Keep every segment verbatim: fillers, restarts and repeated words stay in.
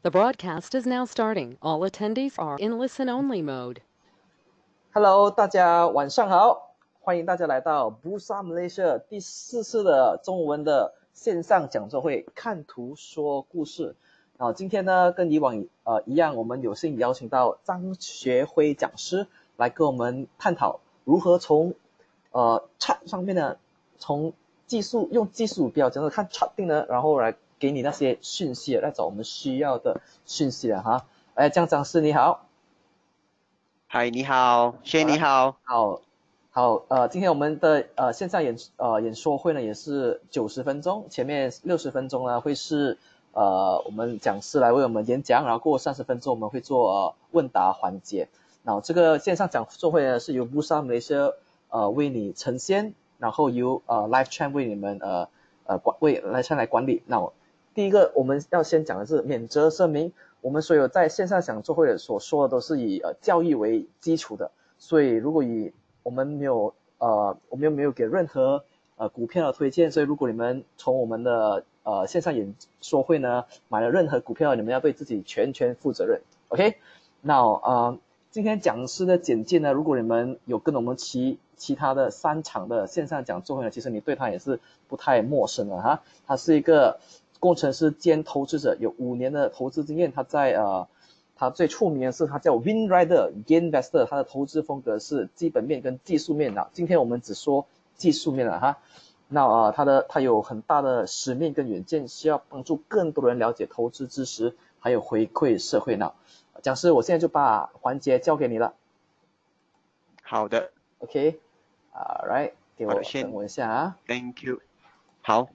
The broadcast is now starting. All attendees are in listen-only mode. Hello， 大家晚上好，欢迎大家来到 Bursa Malaysia 第四次的中文的线上讲座会，看图说故事。然后今天呢，跟以往呃一样，我们有幸邀请到张学辉讲师来跟我们探讨如何从呃 chart 上面呢，从技术用技术标准的看 charting 呢，然后来给你那些讯息，来找我们需要的讯息了哈。哎，江讲师你好。 嗨，你好，轩你好， 好，好，呃，今天我们的呃线上演呃演说会呢也是九十分钟，前面六十分钟呢会是呃我们讲师来为我们演讲，然后过后三十分钟我们会做呃问答环节。然后这个线上讲座会呢是由 Bursa Malaysia 呃为你呈现，然后由呃 Live Chat 为你们呃呃管为 Live Chat 来管理。那第一个我们要先讲的是免责声明。我们所有在线上讲座会所说的都是以呃教育为基础的，所以如果以我们没有呃我们又没有给任何呃股票的推荐，所以如果你们从我们的呃线上演说会呢买了任何股票，你们要对自己全权负责任。OK， 那呃今天讲师的简介呢，如果你们有跟我们其其他的三场的线上讲座会呢，其实你对他也是不太陌生的哈，他是一个工程师兼投资者，有五年的投资经验。他在呃，他最出名的是他叫 Winrider Investor， 他的投资风格是基本面跟技术面的。今天我们只说技术面了哈。那呃，他的他有很大的使命跟远见，需要帮助更多人了解投资知识，还有回馈社会呢。讲师，我现在就把环节交给你了。 好的 ，OK，All right， 给我等我一下啊。 Thank you， 好。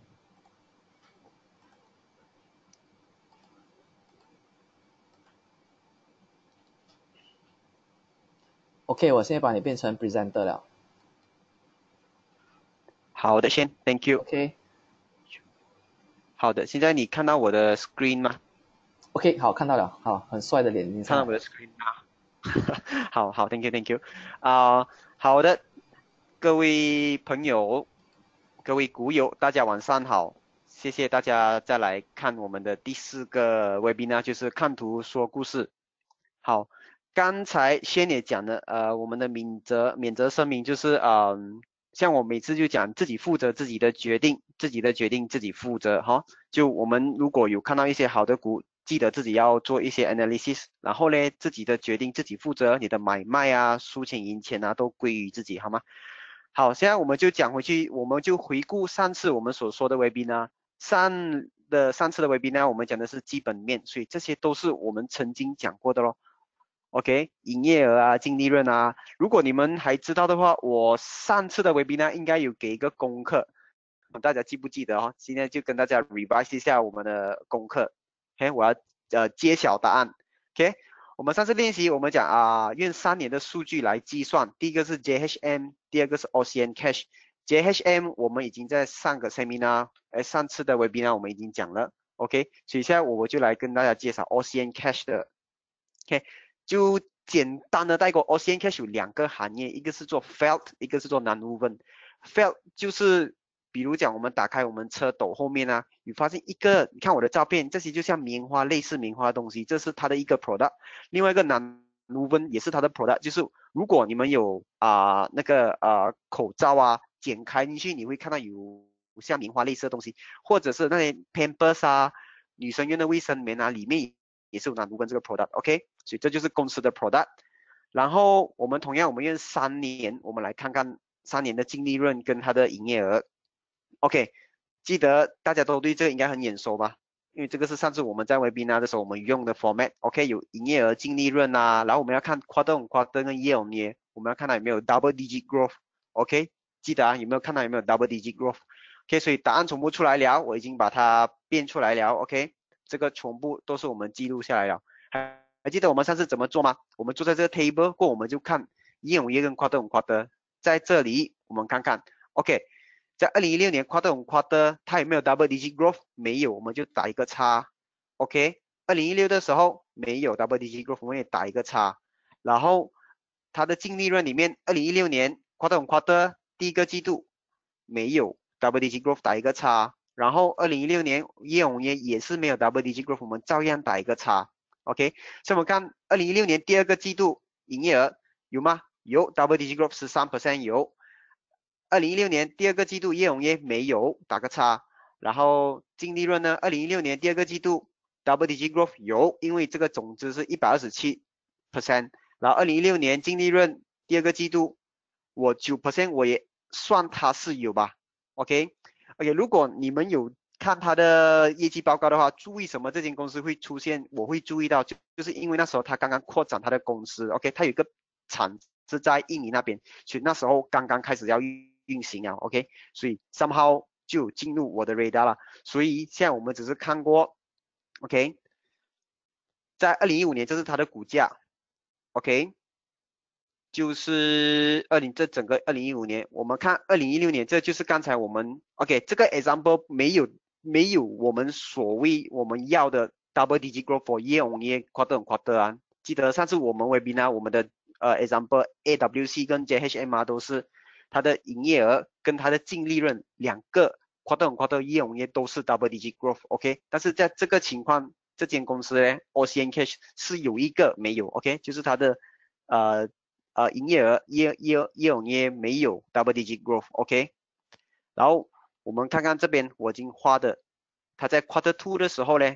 OK， 我现在把你变成 presenter 了。 好的，先 Thank you。 OK。 好的，现在你看到我的 screen 吗 ？OK， 好，看到了，好，很帅的脸。 看到我的 screen 吗？好好 ，Thank you，Thank you。啊、uh, ，好的，各位朋友，各位股友，大家晚上好，谢谢大家再来看我们的第四个 webinar， 就是看图说故事。好。刚才先也讲了，呃，我们的免责免责声明就是，嗯、呃，像我每次就讲自己负责自己的决定，自己的决定自己负责哈。就我们如果有看到一些好的股，记得自己要做一些 analysis， 然后呢，自己的决定自己负责，你的买卖啊、输钱赢钱啊都归于自己，好吗？好，现在我们就讲回去，我们就回顾上次我们所说的 webinar， 上的上次的 webinar 我们讲的是基本面，所以这些都是我们曾经讲过的咯。OK， 营业额啊，净利润啊，如果你们还知道的话，我上次的 webinar 应该有给一个功课，大家记不记得哦？今天就跟大家 revise 一下我们的功课。OK， 我要呃揭晓答案。OK， 我们上次练习我们讲啊、呃，用三年的数据来计算，第一个是 J H M， 第二个是 O C N Cash。J H M 我们已经在上个 seminar， 哎，上次的 webinar 我们已经讲了。OK， 所以现在我就来跟大家介绍 O C N Cash 的。OK。就简单的带过 O C N Cash 有两个行业，一个是做 felt， 一个是做 non-woven。felt 就是比如讲我们打开我们车斗后面啊，你发现一个，你看我的照片，这些就像棉花，类似棉花的东西，这是它的一个 product。另外一个 non-woven 也是它的 product， 就是如果你们有啊、呃、那个呃口罩啊，剪开进去你会看到有像棉花类似的东西，或者是那些 pampers 啊，女生用的卫生棉啊，里面也是有 non-woven 这个 product。OK， 所以这就是公司的 product。然后我们同样我们用三年，我们来看看三年的净利润跟它的营业额。OK， 记得大家都对这个应该很眼熟吧？因为这个是上次我们在 webinar 的时候我们用的 format。OK， 有营业额、净利润啊，然后我们要看 quarter on quarter 跟 year on year， 我们要看到有没有 double digit growth。OK， 记得啊，有没有看到有没有 double digit growth？OK， 所以答案全部出来了，我已经把它变出来了。OK， 这个全部都是我们记录下来了。还还记得我们上次怎么做吗？我们坐在这个 table 过，我们就看 year on year 跟 quarter on quarter。在这里我们看看 ，OK， 在二零一六年 quarter on quarter 它有没有 double digit growth？ 没有，我们就打一个叉。OK， 二零一六的时候没有 double digit growth， 我们也打一个叉。然后它的净利润里面，二零一六年 quarter on quarter 第一个季度没有 double digit growth， 打一个叉。 然后二零一六年业永业也是没有 double digit growth， 我们照样打一个叉 ，OK。所以我们看二零一六年第二个季度营业额有吗？有 double digit growth 十三 percent 有。二零一六年第二个季度业永业没有，打个叉。然后净利润呢？二零一六年第二个季度 double digit growth 有，因为这个总值是 一百二十七 percent。然后二零一六年净利润第二个季度我 九 percent 我也算它是有吧 ，OK OK。如果你们有看它的业绩报告的话，注意什么这间公司会出现，我会注意到就就是因为那时候它刚刚扩展它的公司 ，OK， 它有一个厂是在印尼那边，所以那时候刚刚开始要运行啊 ，OK， 所以 somehow 就进入我的 radar 了。所以现在我们只是看过 ，OK， 在二零一五年这是它的股价 ，OK。就是二零这整个二零一五年，我们看二零一六年，这就是刚才我们 OK 这个 example 没有没有我们所谓我们要的 double digit growth for year on year quarter on quarter 啊。记得上次我们 webinar 我们的呃 example A W C 跟 J H M R 都是它的营业额跟它的净利润两个 quarter on quarter year on year 都是 double digit growth OK。但是在这个情况，这间公司呢 O C N Cash 是有一个没有 OK， 就是它的呃。呃，营业额业业业永业没有 double digit growth，OK。然后我们看看这边我已经画的，它在 quarter two 的时候呢，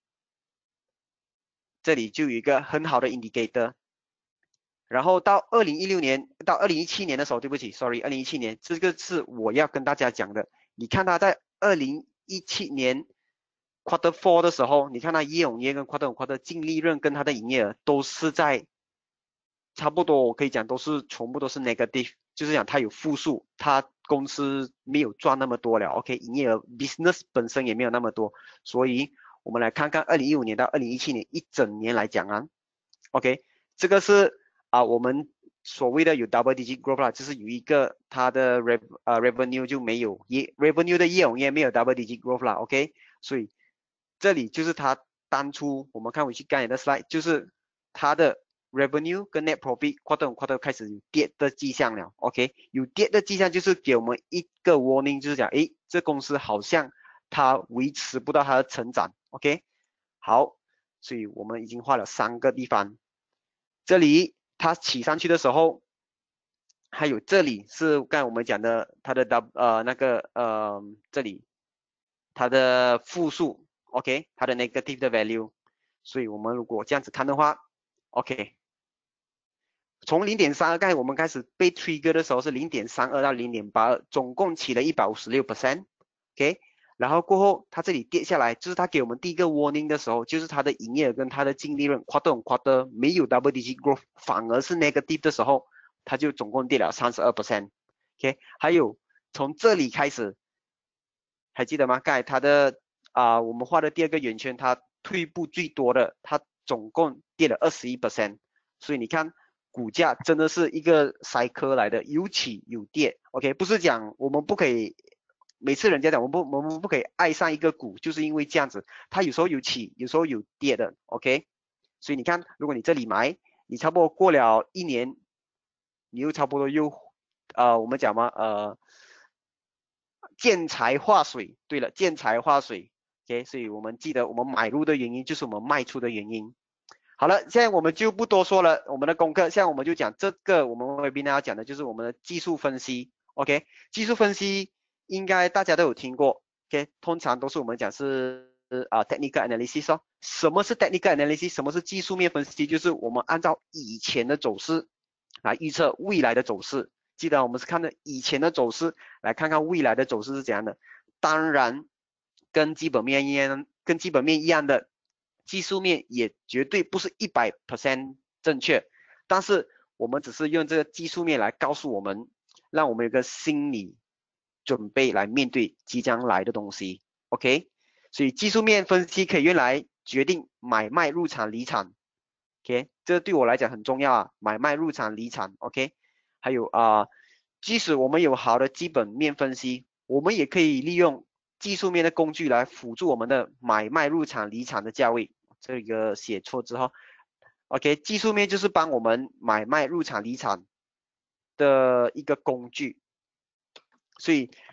这里就有一个很好的 indicator。然后到二零一六年到二零一七年的时候，对不起 ，sorry， 二零一七年这个是我要跟大家讲的。你看它在二零一七年 quarter four 的时候，你看它业永业跟 quarter on quarter 净利润跟它的营业额都是在。差不多我可以讲都是全部都是 negative， 就是讲它有负数，它公司没有赚那么多了 ，OK， 营业额 business 本身也没有那么多，所以我们来看看二零一五年到二零一七年一整年来讲啊 ，OK， 这个是啊、呃、我们所谓的有 double digit growth 啦，就是有一个它的 rev 呃 revenue 就没有业 revenue 的业务业没有 double digit growth 啦 ，OK， 所以这里就是它当初我们看回去刚才的 slide， 就是它的。revenue 跟 net profit quarter on quarter 开始有跌的迹象了 ，OK， 有跌的迹象就是给我们一个 warning， 就是讲，诶，这公司好像它维持不到它的成长 ，OK， 好，所以我们已经画了三个地方，这里它起上去的时候，还有这里是刚才我们讲的它的 w 呃那个呃这里它的负数 ，OK， 它的 negative 的 value， 所以我们如果这样子看的话 ，OK。从 零点三二 刚才我们开始被 trigger 的时候是 零点三二 到 零点八二， 总共起了 一百五十六 percent，OK， 然后过后它这里跌下来，就是它给我们第一个 warning 的时候，就是它的营业额跟它的净利润 quarter on quarter 没有 double digit growth， 反而是 negative 的时候，它就总共跌了 三十二 percent，OK， 还有从这里开始，还记得吗？刚才它的啊、呃、我们画的第二个圆圈，它退步最多的，它总共跌了 二十一 percent， 所以你看。股价真的是一个cycle来的，有起有跌 ，OK， 不是讲我们不可以，每次人家讲我们不我们不可以爱上一个股，就是因为这样子，它有时候有起，有时候有跌的 ，OK， 所以你看，如果你这里买，你差不多过了一年，你又差不多又，呃，我们讲嘛，呃，见财化水，对了，见财化水 ，OK， 所以我们记得我们买入的原因就是我们卖出的原因。好了，现在我们就不多说了，我们的功课，现在我们就讲这个我们 webinar 要讲的就是我们的技术分析 ，OK， 技术分析应该大家都有听过 ，OK， 通常都是我们讲是啊 technical analysis 哦。什么是 technical analysis？ 什么是技术面分析？就是我们按照以前的走势来预测未来的走势。记得我们是看的以前的走势，来看看未来的走势是怎样的。当然，跟基本面一样，跟基本面一样的。技术面也绝对不是 百分之百 正确，但是我们只是用这个技术面来告诉我们，让我们有个心理准备来面对即将来的东西 ，OK？ 所以技术面分析可以用来决定买卖入场离场 ，OK？ 这对我来讲很重要啊，买卖入场离场 ，OK？ 还有啊、呃，即使我们有好的基本面分析，我们也可以利用技术面的工具来辅助我们的买卖入场离场的价位。这个写错之后 ，OK， 技术面就是帮我们买卖入场离场的一个工具。所以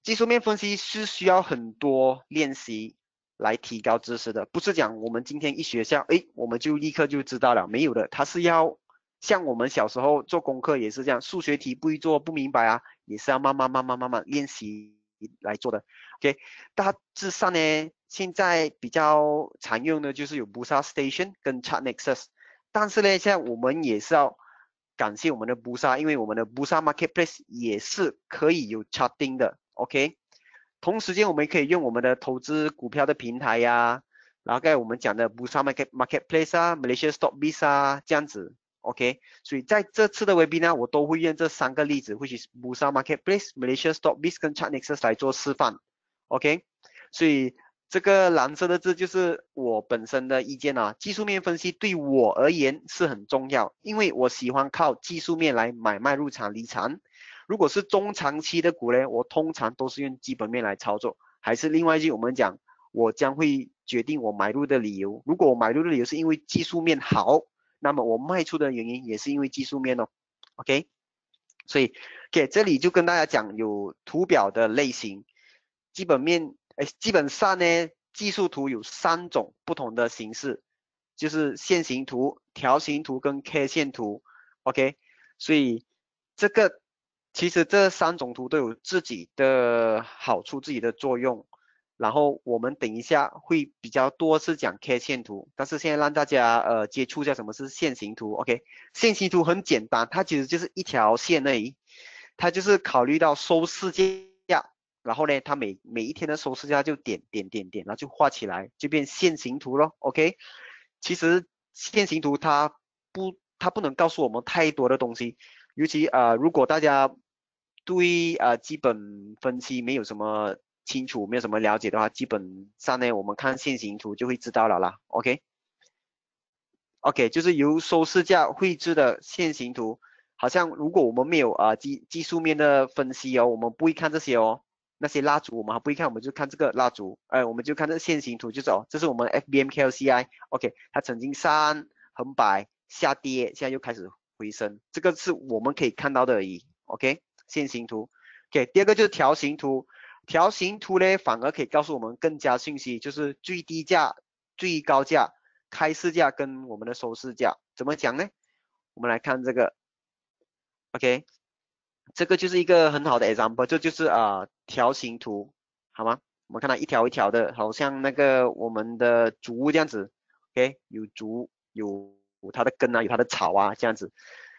技术面分析是需要很多练习来提高知识的，不是讲我们今天一学校，诶，我们就立刻就知道了，没有的，它是要像我们小时候做功课也是这样，数学题不会做不明白啊，也是要慢慢慢慢慢慢练习来做的。OK， 大致上呢，现在比较常用的就是有 Bursa Station 跟 Chartnexus， 但是呢，现在我们也是要感谢我们的 Bursa， 因为我们的 Bursa Marketplace 也是可以有 charting 的。OK， 同时间我们可以用我们的投资股票的平台呀、啊，然后刚才我们讲的 Bursa Market Marketplace 啊 ，Malaysia Stockbiz 啊，这样子。OK， 所以在这次的 webinar 我都会用这三个例子，或许是 Bursa Marketplace、Malaysia Stockbiz 跟 Chartnexus 来做示范。OK， 所以这个蓝色的字就是我本身的意见啊。技术面分析对我而言是很重要，因为我喜欢靠技术面来买卖入场离场。如果是中长期的股呢，我通常都是用基本面来操作。还是另外一句，我们讲，我将会决定我买入的理由。如果我买入的理由是因为技术面好，那么我卖出的原因也是因为技术面哦。OK， 所以 OK 这里就跟大家讲有图表的类型。基本面，哎，基本上呢，技术图有三种不同的形式，就是线形图、条形图跟 K 线图。OK， 所以这个其实这三种图都有自己的好处、自己的作用。然后我们等一下会比较多是讲 K 线图，但是现在让大家呃接触一下什么是线形图。OK， 线形图很简单，它其实就是一条线而已，它就是考虑到收市价。然后呢，它每每一天的收市价就点点点点，然后就画起来，就变线形图咯。OK， 其实线形图它不它不能告诉我们太多的东西，尤其呃如果大家对呃基本分析没有什么清楚，没有什么了解的话，基本上呢我们看线形图就会知道了啦。OK， OK， 就是由收市价绘制的线形图，好像如果我们没有啊、呃、技技术面的分析哦，我们不会看这些哦。那些蜡烛我们还不会看，我们就看这个蜡烛，哎，我们就看这个线形图，就是哦，这是我们 F B M K L C I，OK， 它曾经上横摆下跌，现在又开始回升，这个是我们可以看到的而已。OK， 线形图。OK， 第二个就是条形图，条形图呢反而可以告诉我们更加信息，就是最低价、最高价、开市价跟我们的收市价，怎么讲呢？我们来看这个 ，OK。这个就是一个很好的 example， 这就是啊、呃、条形图，好吗？我们看到一条一条的，好像那个我们的竹这样子 ，OK， 有竹，有它的根啊，有它的草啊，这样子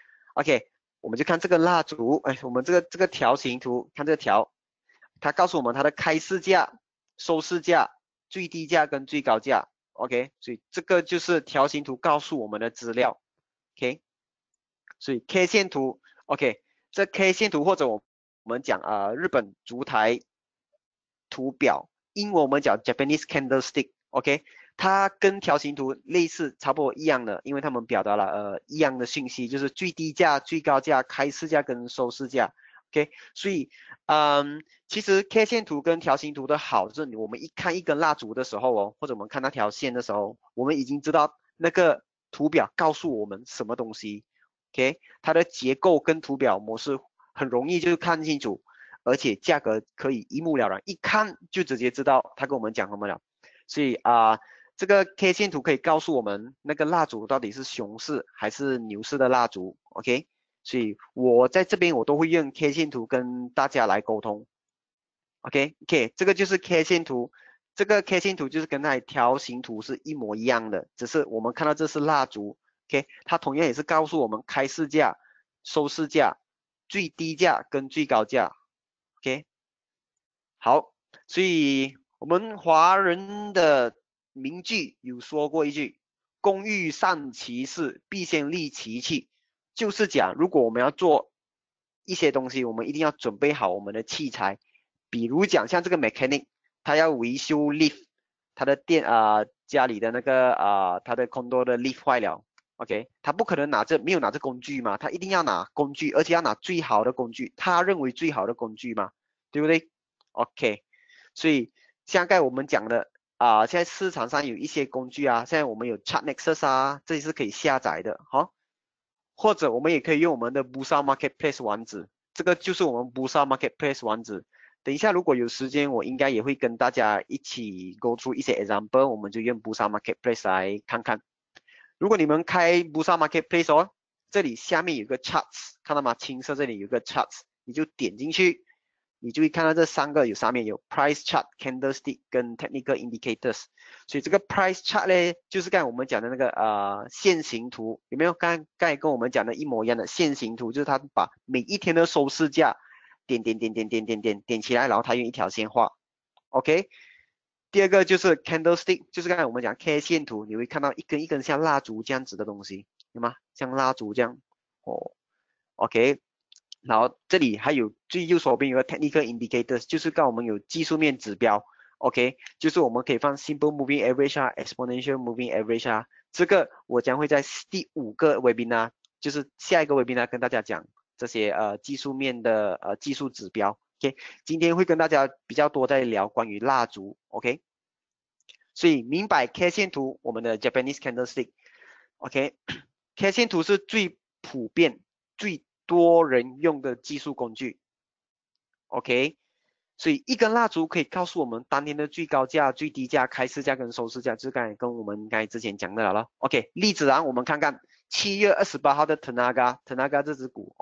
，OK， 我们就看这个蜡烛，哎，我们这个这个条形图，看这个条，它告诉我们它的开市价、收市价、最低价跟最高价 ，OK， 所以这个就是条形图告诉我们的资料 ，OK， 所以 K 线图 ，OK。这 K 线图或者我们讲啊、呃、日本烛台图表，英文我们讲 Japanese candlestick，OK， 它跟条形图类似，差不多一样的，因为它们表达了呃一样的信息，就是最低价、最高价、开市价跟收市价 ，OK， 所以嗯，其实 K 线图跟条形图的好是，我们一看一根蜡烛的时候哦，或者我们看那条线的时候，我们已经知道那个图表告诉我们什么东西。OK， 它的结构跟图表模式很容易就看清楚，而且价格可以一目了然，一看就直接知道它跟我们讲什么了。所以啊、呃，这个 K 线图可以告诉我们那个蜡烛到底是熊市还是牛市的蜡烛。OK， 所以我在这边我都会用 K 线图跟大家来沟通。OK，OK，、okay? okay, 这个就是 K 线图，这个 K 线图就是跟那条形图是一模一样的，只是我们看到这是蜡烛。OK， 它同样也是告诉我们开市价、收市价、最低价跟最高价。OK， 好，所以我们华人的名句有说过一句：“工欲善其事，必先利其器。”就是讲，如果我们要做一些东西，我们一定要准备好我们的器材。比如讲，像这个 mechanic， 他要维修 lift， 他的店啊、呃、家里的那个啊、呃、他的 condo 的 lift 坏了。OK， 他不可能拿着没有拿着工具嘛，他一定要拿工具，而且要拿最好的工具，他认为最好的工具嘛，对不对 ？OK， 所以现在我们讲的啊、呃，现在市场上有一些工具啊，现在我们有 Chartnexus 啊，这些是可以下载的哈、哦，或者我们也可以用我们的 Bursa Marketplace 网址，这个就是我们 Bursa Marketplace 网址， 等一下如果有时间，我应该也会跟大家一起 go through 一些 example， 我们就用 Bursa Marketplace 来看看。如果你们开 Bursa Marketplace 哦，这里下面有个 charts， 看到吗？青色这里有个 charts， 你就点进去，你就会看到这三个有上面有 price chart、candlestick 跟 technical indicators。所以这个 price chart 呢，就是刚才我们讲的那个呃线形图，有没有？刚刚才跟我们讲的一模一样的线形图，就是它把每一天的收市价点点点点点点点点起来，然后它用一条线画 ，OK。第二个就是 candlestick， 就是刚才我们讲 K 线图，你会看到一根一根像蜡烛这样子的东西，有吗？像蜡烛这样，哦 ，OK。然后这里还有最右手边有个 technical indicators， 就是告我们有技术面指标 ，OK， 就是我们可以放 simple moving average 啊 ，exponential moving average 啊，这个我将会在第五个 webinar， 就是下一个 webinar 跟大家讲这些呃技术面的呃技术指标 ，OK， 今天会跟大家比较多在聊关于蜡烛 ，OK， 所以明白 K 线图，我们的 Japanese candlestick，OK，K 线图是最普遍最多人用的技术工具 ，OK， 所以一根蜡烛可以告诉我们当天的最高价、最低价、开市价跟收市价，就是刚才跟我们刚才之前讲的了 ，OK， 例子啊，我们看看七月二十八号的 Tenaga，Tenaga 这只股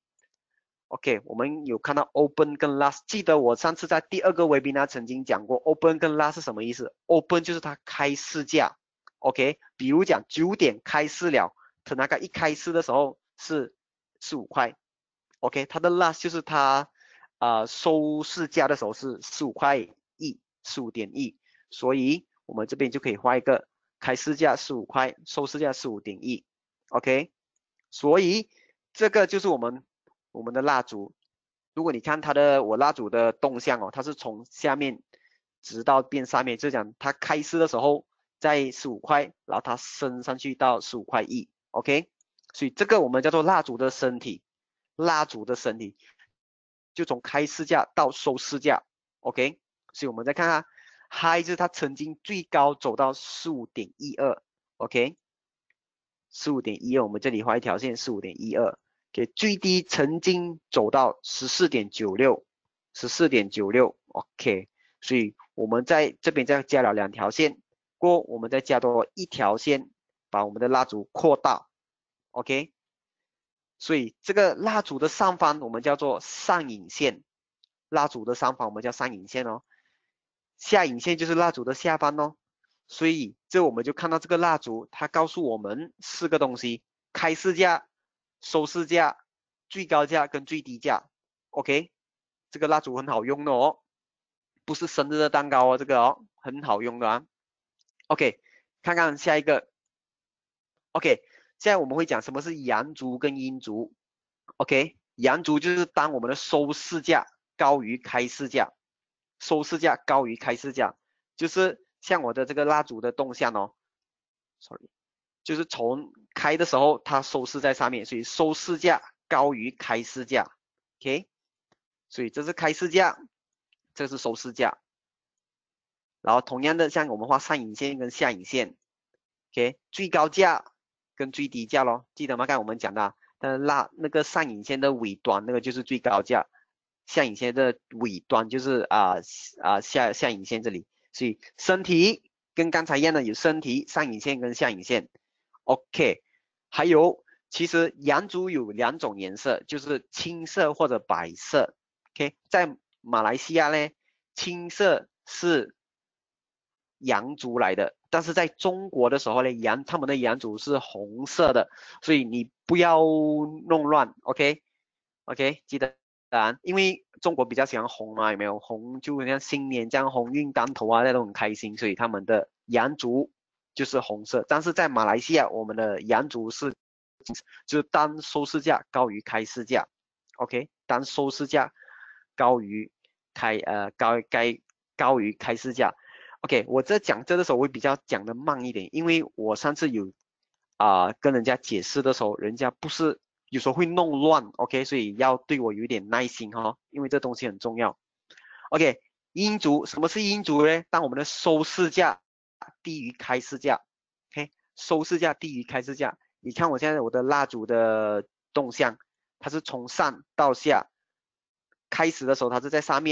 ，OK，OK，、OK? 我们有看到 Open 跟 Last， 记得我上次在第二个 webinar 曾经讲过 Open 跟 Last 是什么意思 ？Open 就是它开市价 ，OK， 比如讲九点开市了 ，Tenaga 一开市的时候是十五块 ，OK， 它的 last 就是它呃收市价的时候是十五块一，十五点一，所以我们这边就可以画一个开市价十五块，收市价十五点一 ，OK， 所以这个就是我们我们的蜡烛。如果你看它的我蜡烛的动向哦，它是从下面直到变上面，就是讲它开市的时候在十五块，然后它升上去到十五块一 ，OK。所以这个我们叫做蜡烛的身体，蜡烛的身体就从开市价到收市价 ，OK。所以我们再看看 ，high 就是它曾经最高走到十五点一二 ，OK， 十五点一二，我们这里画一条线，十五点一二，给最低曾经走到十四点九六， 十四点九六 ，OK。所以我们在这边再加了两条线，过后我们再加多一条线，把我们的蜡烛扩大。OK， 所以这个蜡烛的上方我们叫做上影线，蜡烛的上方我们叫上影线哦，下影线就是蜡烛的下方哦。所以这我们就看到这个蜡烛，它告诉我们四个东西：开市价、收市价、最高价跟最低价。OK， 这个蜡烛很好用的哦，不是生日的蛋糕哦，这个哦很好用的啊。OK， 看看下一个。OK。现在我们会讲什么是阳烛跟阴烛 ，OK， 阳烛就是当我们的收市价高于开市价，收市价高于开市价，就是像我的这个蜡烛的动向哦 ，sorry， 就是从开的时候它收市在上面，所以收市价高于开市价 ，OK， 所以这是开市价，这是收市价，然后同样的像我们画上影线跟下影线 ，OK， 最高价跟最低价咯，记得吗？刚才我们讲的，但是那那个上影线的尾端那个就是最高价，下影线的尾端就是啊啊、呃、下下影线这里，所以身体跟刚才一样的有身体上影线跟下影线 ，OK， 还有其实阳烛有两种颜色，就是青色或者白色 ，OK， 在马来西亚呢，青色是阳烛来的，但是在中国的时候呢，阳他们的阳烛是红色的，所以你不要弄乱 ，OK OK， 记得啊，因为中国比较喜欢红嘛，有没有？红就像新年这样鸿运当头啊，那都很开心，所以他们的阳烛就是红色。但是在马来西亚，我们的阳烛是就是当收市价高于开市价 ，OK， 当收市价高于开呃高该高于开市价。OK， 我在讲这的时候会比较讲的慢一点，因为我上次有啊、呃、跟人家解释的时候，人家不是有时候会弄乱 ，OK， 所以要对我有点耐心哈、哦，因为这东西很重要。OK， 阴烛，什么是阴烛呢？当我们的收市价低于开市价 ，OK， 收市价低于开市价，你看我现在我的蜡烛的动向，它是从上到下，开始的时候它是在上面，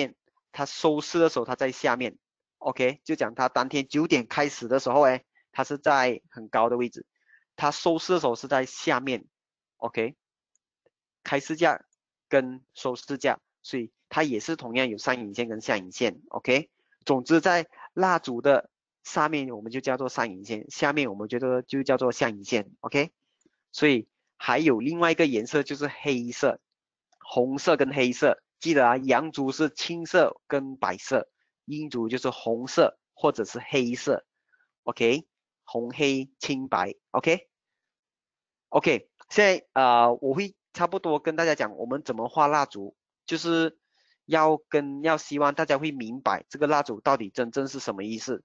它收市的时候它在下面 ，OK， 就讲它当天九点开始的时候，哎，它是在很高的位置，它收市的时候是在下面 ，OK， 开市价跟收市价，所以它也是同样有上影线跟下影线 ，OK， 总之在蜡烛的上面我们就叫做上影线，下面我们觉得就叫做下影线 ，OK， 所以还有另外一个颜色就是黑色，红色跟黑色。记得啊，阳烛是青色跟白色，阴烛就是红色或者是黑色 ，OK， 红黑青白 ，OK，OK，、OK? OK, 现在呃我会差不多跟大家讲我们怎么画蜡烛，就是要跟要希望大家会明白这个蜡烛到底真正是什么意思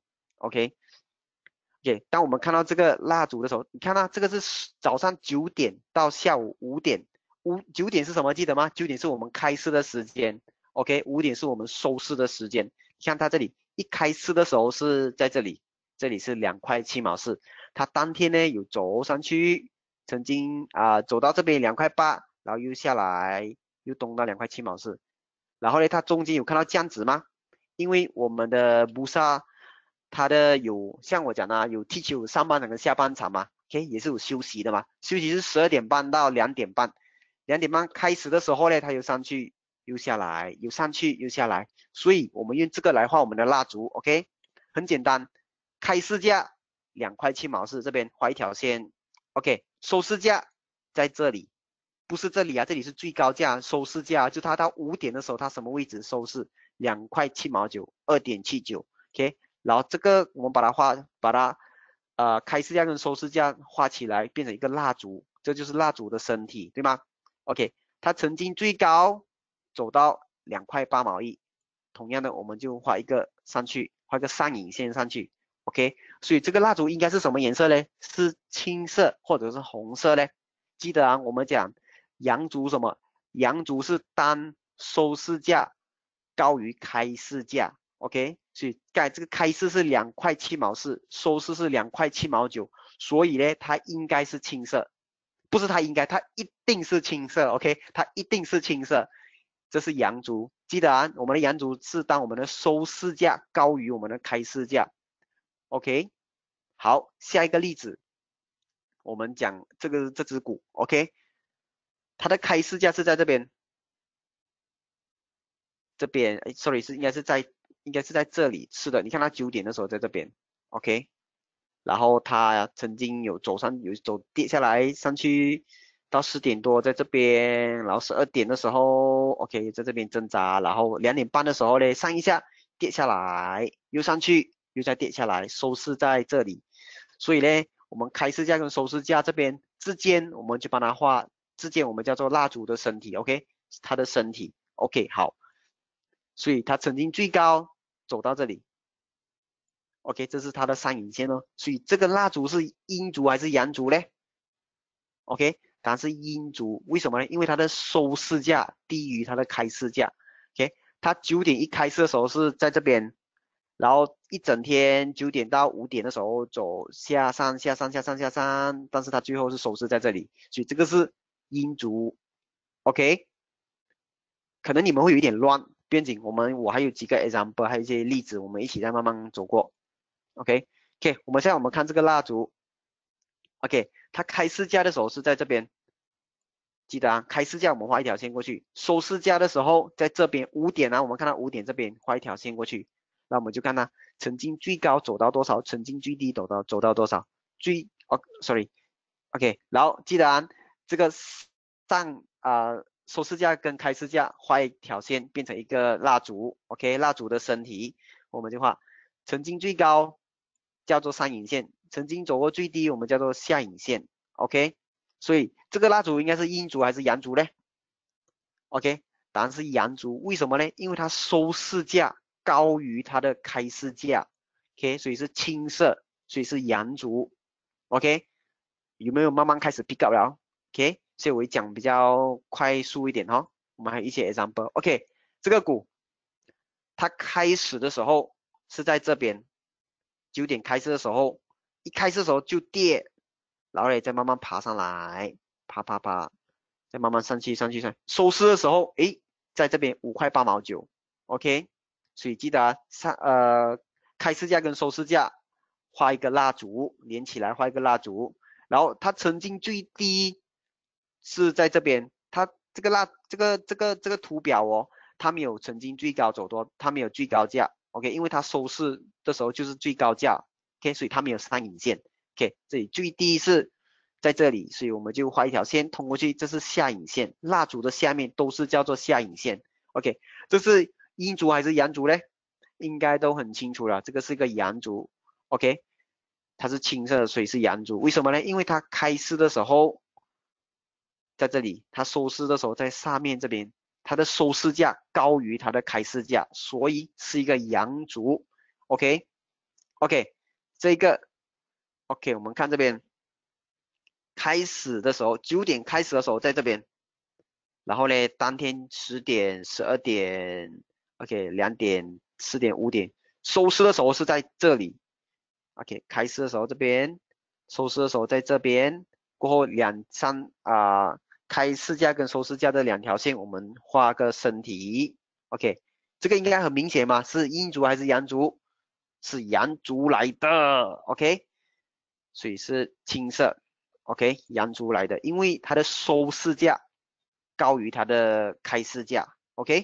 ，OK，OK，、OK? OK, 当我们看到这个蜡烛的时候，你看到、啊、这个是早上九点到下午五点。五九点是什么？记得吗？九点是我们开市的时间 ，OK， 五点是我们收市的时间。像它这里一开市的时候是在这里，这里是两块七毛四。它当天呢有走上去，曾经啊、呃、走到这边两块八，然后又下来，又动到两块七毛四。然后呢，它中间有看到这样子吗？因为我们的布萨它的有像我讲的、啊、有踢球上半场跟下半场嘛 ，OK 也是有休息的嘛，休息是十二点半到两点半。两点半开始的时候呢，它又上去又下来，又上去又下来，所以我们用这个来画我们的蜡烛 ，OK， 很简单，开市价两块七毛四，这边画一条线 ，OK， 收市价在这里，不是这里啊，这里是最高价，收市价就它到五点的时候，它什么位置收市？两块七毛九，二点七九 ，OK， 然后这个我们把它画，把它呃开市价跟收市价画起来，变成一个蜡烛，这就是蜡烛的身体，对吗？ OK， 它曾经最高走到两块八毛一，同样的我们就画一个上去，画个上影线上去 ，OK， 所以这个蜡烛应该是什么颜色呢？是青色或者是红色呢？记得啊，我们讲阳烛什么？阳烛是当收市价高于开市价 ，OK， 所以盖这个开市是两块七毛四，收市是两块七毛九，所以呢，它应该是青色。不是它应该，它一定是青色 ，OK， 它一定是青色，这是阳烛，记得啊，我们的阳烛是当我们的收市价高于我们的开市价 ，OK， 好，下一个例子，我们讲这个这只股 ，OK， 它的开市价是在这边，这边，哎 ，sorry， 是应该是在应该是在这里，是的，你看它九点的时候在这边 ，OK。然后它曾经有走上有走跌下来上去到十点多在这边，然后十二点的时候 OK 在这边挣扎，然后两点半的时候呢上一下跌下来又上去又再跌下来，收市在这里，所以呢我们开市价跟收市价这边之间我们就帮它画之间我们叫做蜡烛的身体 OK 它的身体 OK 好，所以它曾经最高走到这里。OK， 这是它的上影线哦，所以这个蜡烛是阴烛还是阳烛呢 ？OK， 答案是阴烛，为什么呢？因为它的收市价低于它的开市价。OK， 它九点一开市的时候是在这边，然后一整天九点到五点的时候走下上下上下上下上，但是它最后是收市在这里，所以这个是阴烛。OK， 可能你们会有一点乱，不要紧，我们我还有几个 example， 还有一些例子，我们一起再慢慢走过。OK，OK，、okay? okay, 我们现在我们看这个蜡烛 ，OK， 它开市价的时候是在这边，记得啊，开市价我们画一条线过去，收市价的时候在这边五点啊，我们看到五点这边画一条线过去，那我们就看它曾经最高走到多少，曾经最低走到走到多少，最哦 ，sorry，OK，、okay, 然后记得啊，这个上啊、呃、收市价跟开市价画一条线变成一个蜡烛 ，OK， 蜡烛的身体我们就画曾经最高。叫做上影线，曾经走过最低我们叫做下影线 ，OK， 所以这个蜡烛应该是阴烛还是阳烛呢 ？OK， 答案是阳烛，为什么呢？因为它收市价高于它的开市价 ，OK， 所以是青色，所以是阳烛 ，OK， 有没有慢慢开始 pick up 了 ？OK， 所以我讲比较快速一点哈、哦，我们还有一些 example，OK， 这个股它开始的时候是在这边。九点开市的时候，一开市的时候就跌，然后呢再慢慢爬上来，爬爬爬，再慢慢上去上去上去。收市的时候，诶，在这边五块八毛九 ，OK， 所以记得啊，上呃开市价跟收市价画一个蜡烛，连起来画一个蜡烛，然后它曾经最低是在这边，它这个蜡这个这个这个图表哦，它没有曾经最高走多，它没有最高价 ，OK， 因为它收市的时候就是最高价 ，OK， 所以它没有上影线 ，OK， 这里最低是在这里，所以我们就画一条线通过去，这是下影线，蜡烛的下面都是叫做下影线 ，OK， 这是阴烛还是阳烛嘞？应该都很清楚了，这个是一个阳烛 ，OK， 它是青色的，所以是阳烛。为什么呢？因为它开市的时候在这里，它收市的时候在上面这边，它的收市价高于它的开市价，所以是一个阳烛 ，OK，OK， 这个 OK， 我们看这边开始的时候，九点开始的时候在这边，然后呢，当天十点、十二点 ，OK， 两点、四点、五点，收市的时候是在这里 ，OK， 开市的时候这边，收市的时候在这边，过后两三啊、呃，开市价跟收市价的两条线，我们画个身体 ，OK， 这个应该很明显嘛，是阴烛还是阳烛？是阳烛来的 ，OK， 所以是青色 ，OK， 阳烛来的，因为它的收市价高于它的开市价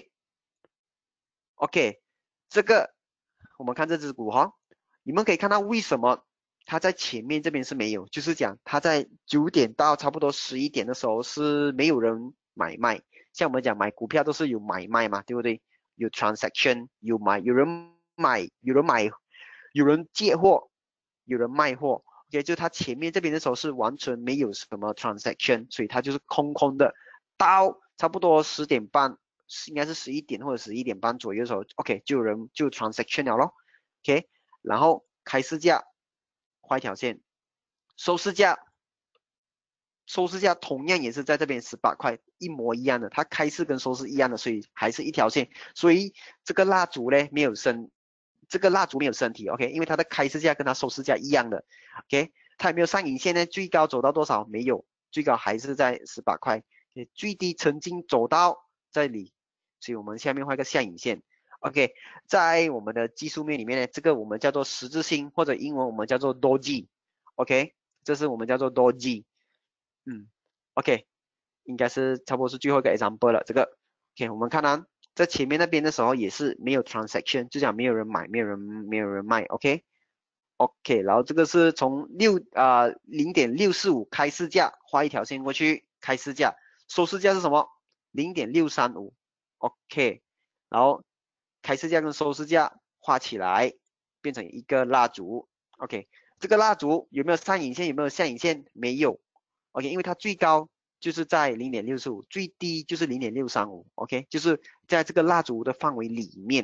，OK，OK，、OK? OK, 这个我们看这只股哈，你们可以看到为什么它在前面这边是没有，就是讲它在九点到差不多十一点的时候是没有人买卖，像我们讲买股票都是有买卖嘛，对不对？有 transaction， 有买，有人买，有人买，有人借货，有人卖货。OK， 就它前面这边的时候是完全没有什么 transaction， 所以它就是空空的。到差不多十点半，应该是十一点或者十一点半左右的时候 ，OK， 就有人就 transaction 了咯。OK， 然后开市价画一条线，收市价。收市价同样也是在这边十八块，一模一样的，它开市跟收市一样的，所以还是一条线。所以这个蜡烛呢没有升，这个蜡烛没有升体 ，OK， 因为它的开市价跟它收市价一样的 ，OK， 它有没有上影线呢？最高走到多少？没有，最高还是在十八块，最低曾经走到这里，所以我们下面画一个下影线 ，OK， 在我们的技术面里面呢，这个我们叫做十字星，或者英文我们叫做 Doji，OK， 这是我们叫做 Doji。嗯 ，OK， 应该是差不多是最后一个 example 了。这个 ，OK， 我们看到在前面那边的时候也是没有 transaction， 就讲没有人买，没有人没有人卖 ，OK，OK，、OK? 然后这个是从六啊零点六四五开市价画一条线过去，开市价，收市价是什么？零点六三五 ，OK， 然后开市价跟收市价画起来，变成一个蜡烛 ，OK， 这个蜡烛有没有上影线？有没有下影线？没有。OK， 因为它最高就是在 零点六四五， 最低就是 零点六三五 ，OK， 就是在这个蜡烛的范围里面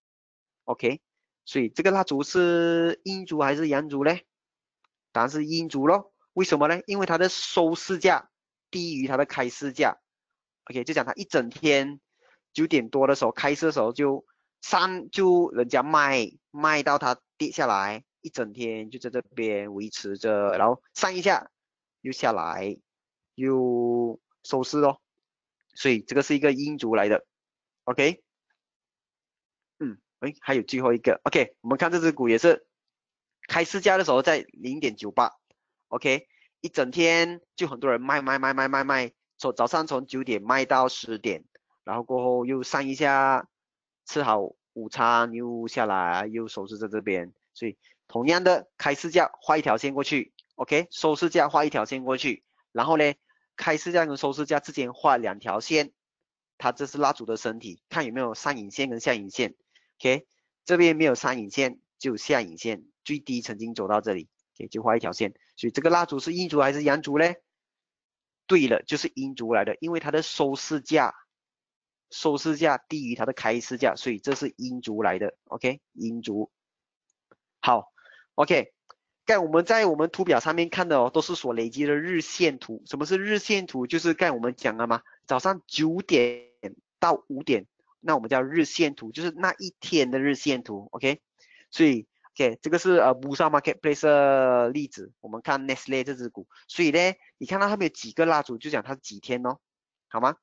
，OK， 所以这个蜡烛是阴烛还是阳烛呢？答案是阴烛咯，为什么呢？因为它的收市价低于它的开市价 ，OK， 就讲它一整天九点多的时候开市的时候就上就人家卖卖到它跌下来，一整天就在这边维持着，然后上一下。又下来，又收市咯，所以这个是一个阴烛来的 ，OK， 嗯，哎，还有最后一个 ，OK， 我们看这只股也是开市价的时候在 零点九八 ，OK， 一整天就很多人卖卖卖卖卖卖，从早上从九点卖到十点，然后过后又上一下，吃好午餐又下来，又收市在这边，所以同样的开市价画一条线过去。OK， 收市价画一条线过去，然后呢，开市价跟收市价之间画两条线，它这是蜡烛的身体，看有没有上影线跟下影线。OK， 这边没有上影线，就下影线，最低曾经走到这里 ，OK， 就画一条线。所以这个蜡烛是阴烛还是阳烛呢？对了，就是阴烛来的，因为它的收市价，收市价低于它的开市价，所以这是阴烛来的。OK， 阴烛。好 ，OK。刚我们在我们图表上面看的哦，都是所累积的日线图。什么是日线图？就是刚我们讲了嘛，早上九点到五点，那我们叫日线图，就是那一天的日线图。OK， 所以 OK 这个是呃 Bursa Marketplace 的例子。我们看 Nestle 这只股，所以呢，你看到它们有几个蜡烛，就讲它几天哦，好吗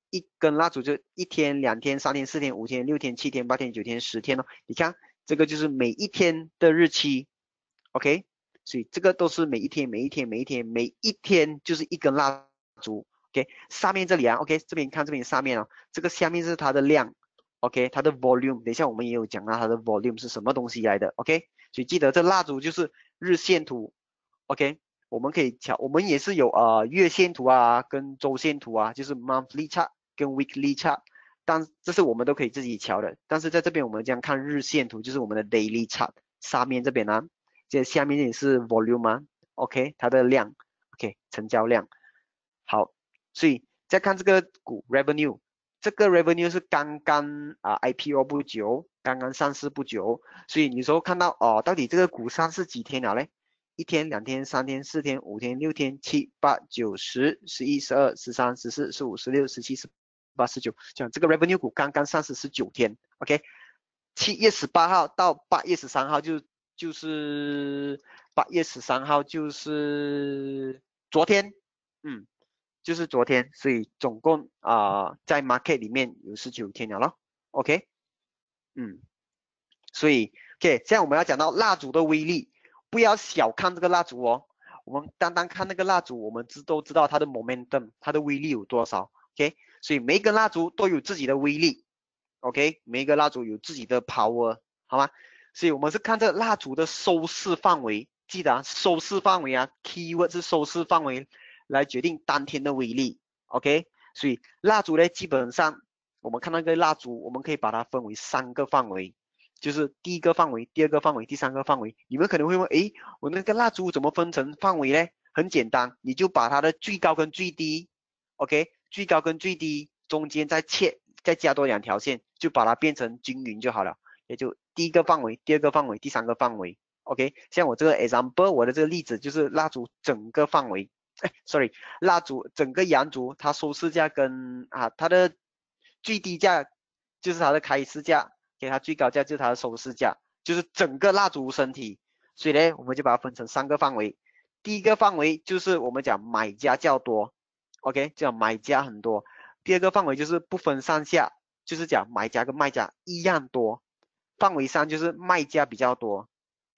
一根蜡烛就一天、两天、三天、四天、五天、六天、七天、八天、九天、十天哦。你看这个就是每一天的日期 ，OK？ 所以这个都是每一天、每一天、每一天、每一天就是一根蜡烛 ，OK？ 上面这里啊 ，OK？ 这边看这边上面哦，这个下面是它的量 ，OK？ 它的 volume， 等一下我们也有讲到它的 volume 是什么东西来的 ，OK？ 所以记得这蜡烛就是日线图 ，OK？ 我们可以调，我们也是有呃月线图啊，跟周线图啊，就是 monthly chart 跟 weekly chart， 但这是我们都可以自己调的。但是在这边我们这样看日线图，就是我们的 daily chart， 上面这边呢、啊，这下面也是 volume 啊 ，OK？ 它的量 ，OK？ 成交量。好，所以再看这个股 revenue， 这个 revenue 是刚刚啊、呃、I P O 不久，刚刚上市不久，所以你说看到哦，到底这个股上市几天了嘞？一天、两天、三天、四天、五天、六天、七八九十、十一、十二、十三、十四、十五、十六、十七、十八、十九，讲这个 revenue 股刚刚上市十九天 ，OK？ 七月十八号到八月十三号就就是八月十三号就是昨天，嗯，就是昨天，所以总共啊、呃、在 market 里面有十九天了咯 ，OK？ 嗯，所以 OK， 现在我们要讲到蜡烛的威力。不要小看这个蜡烛哦，我们单单看那个蜡烛，我们知都知道它的 momentum， 它的威力有多少 ，OK？ 所以每一根蜡烛都有自己的威力 ，OK？ 每一个蜡烛有自己的 power， 好吗？所以我们是看这蜡烛的收视范围，记得啊，收视范围啊 ，keyword 是收视范围来决定当天的威力 ，OK？ 所以蜡烛呢，基本上我们看那个蜡烛，我们可以把它分为三个范围。就是第一个范围、第二个范围、第三个范围。你们可能会问，诶，我那个蜡烛怎么分成范围呢？很简单，你就把它的最高跟最低 ，OK， 最高跟最低中间再切，再加多两条线，就把它变成均匀就好了。也就第一个范围、第二个范围、第三个范围 ，OK。像我这个 example， 我的这个例子就是蜡烛整个范围，哎，sorry， 蜡烛整个阳烛它收市价跟啊它的最低价就是它的开市价。给它最高价就是它的收市价，就是整个蜡烛身体，所以呢，我们就把它分成三个范围。第一个范围就是我们讲买家较多 ，OK， 叫买家很多。第二个范围就是不分上下，就是讲买家跟卖家一样多。范围三就是卖家比较多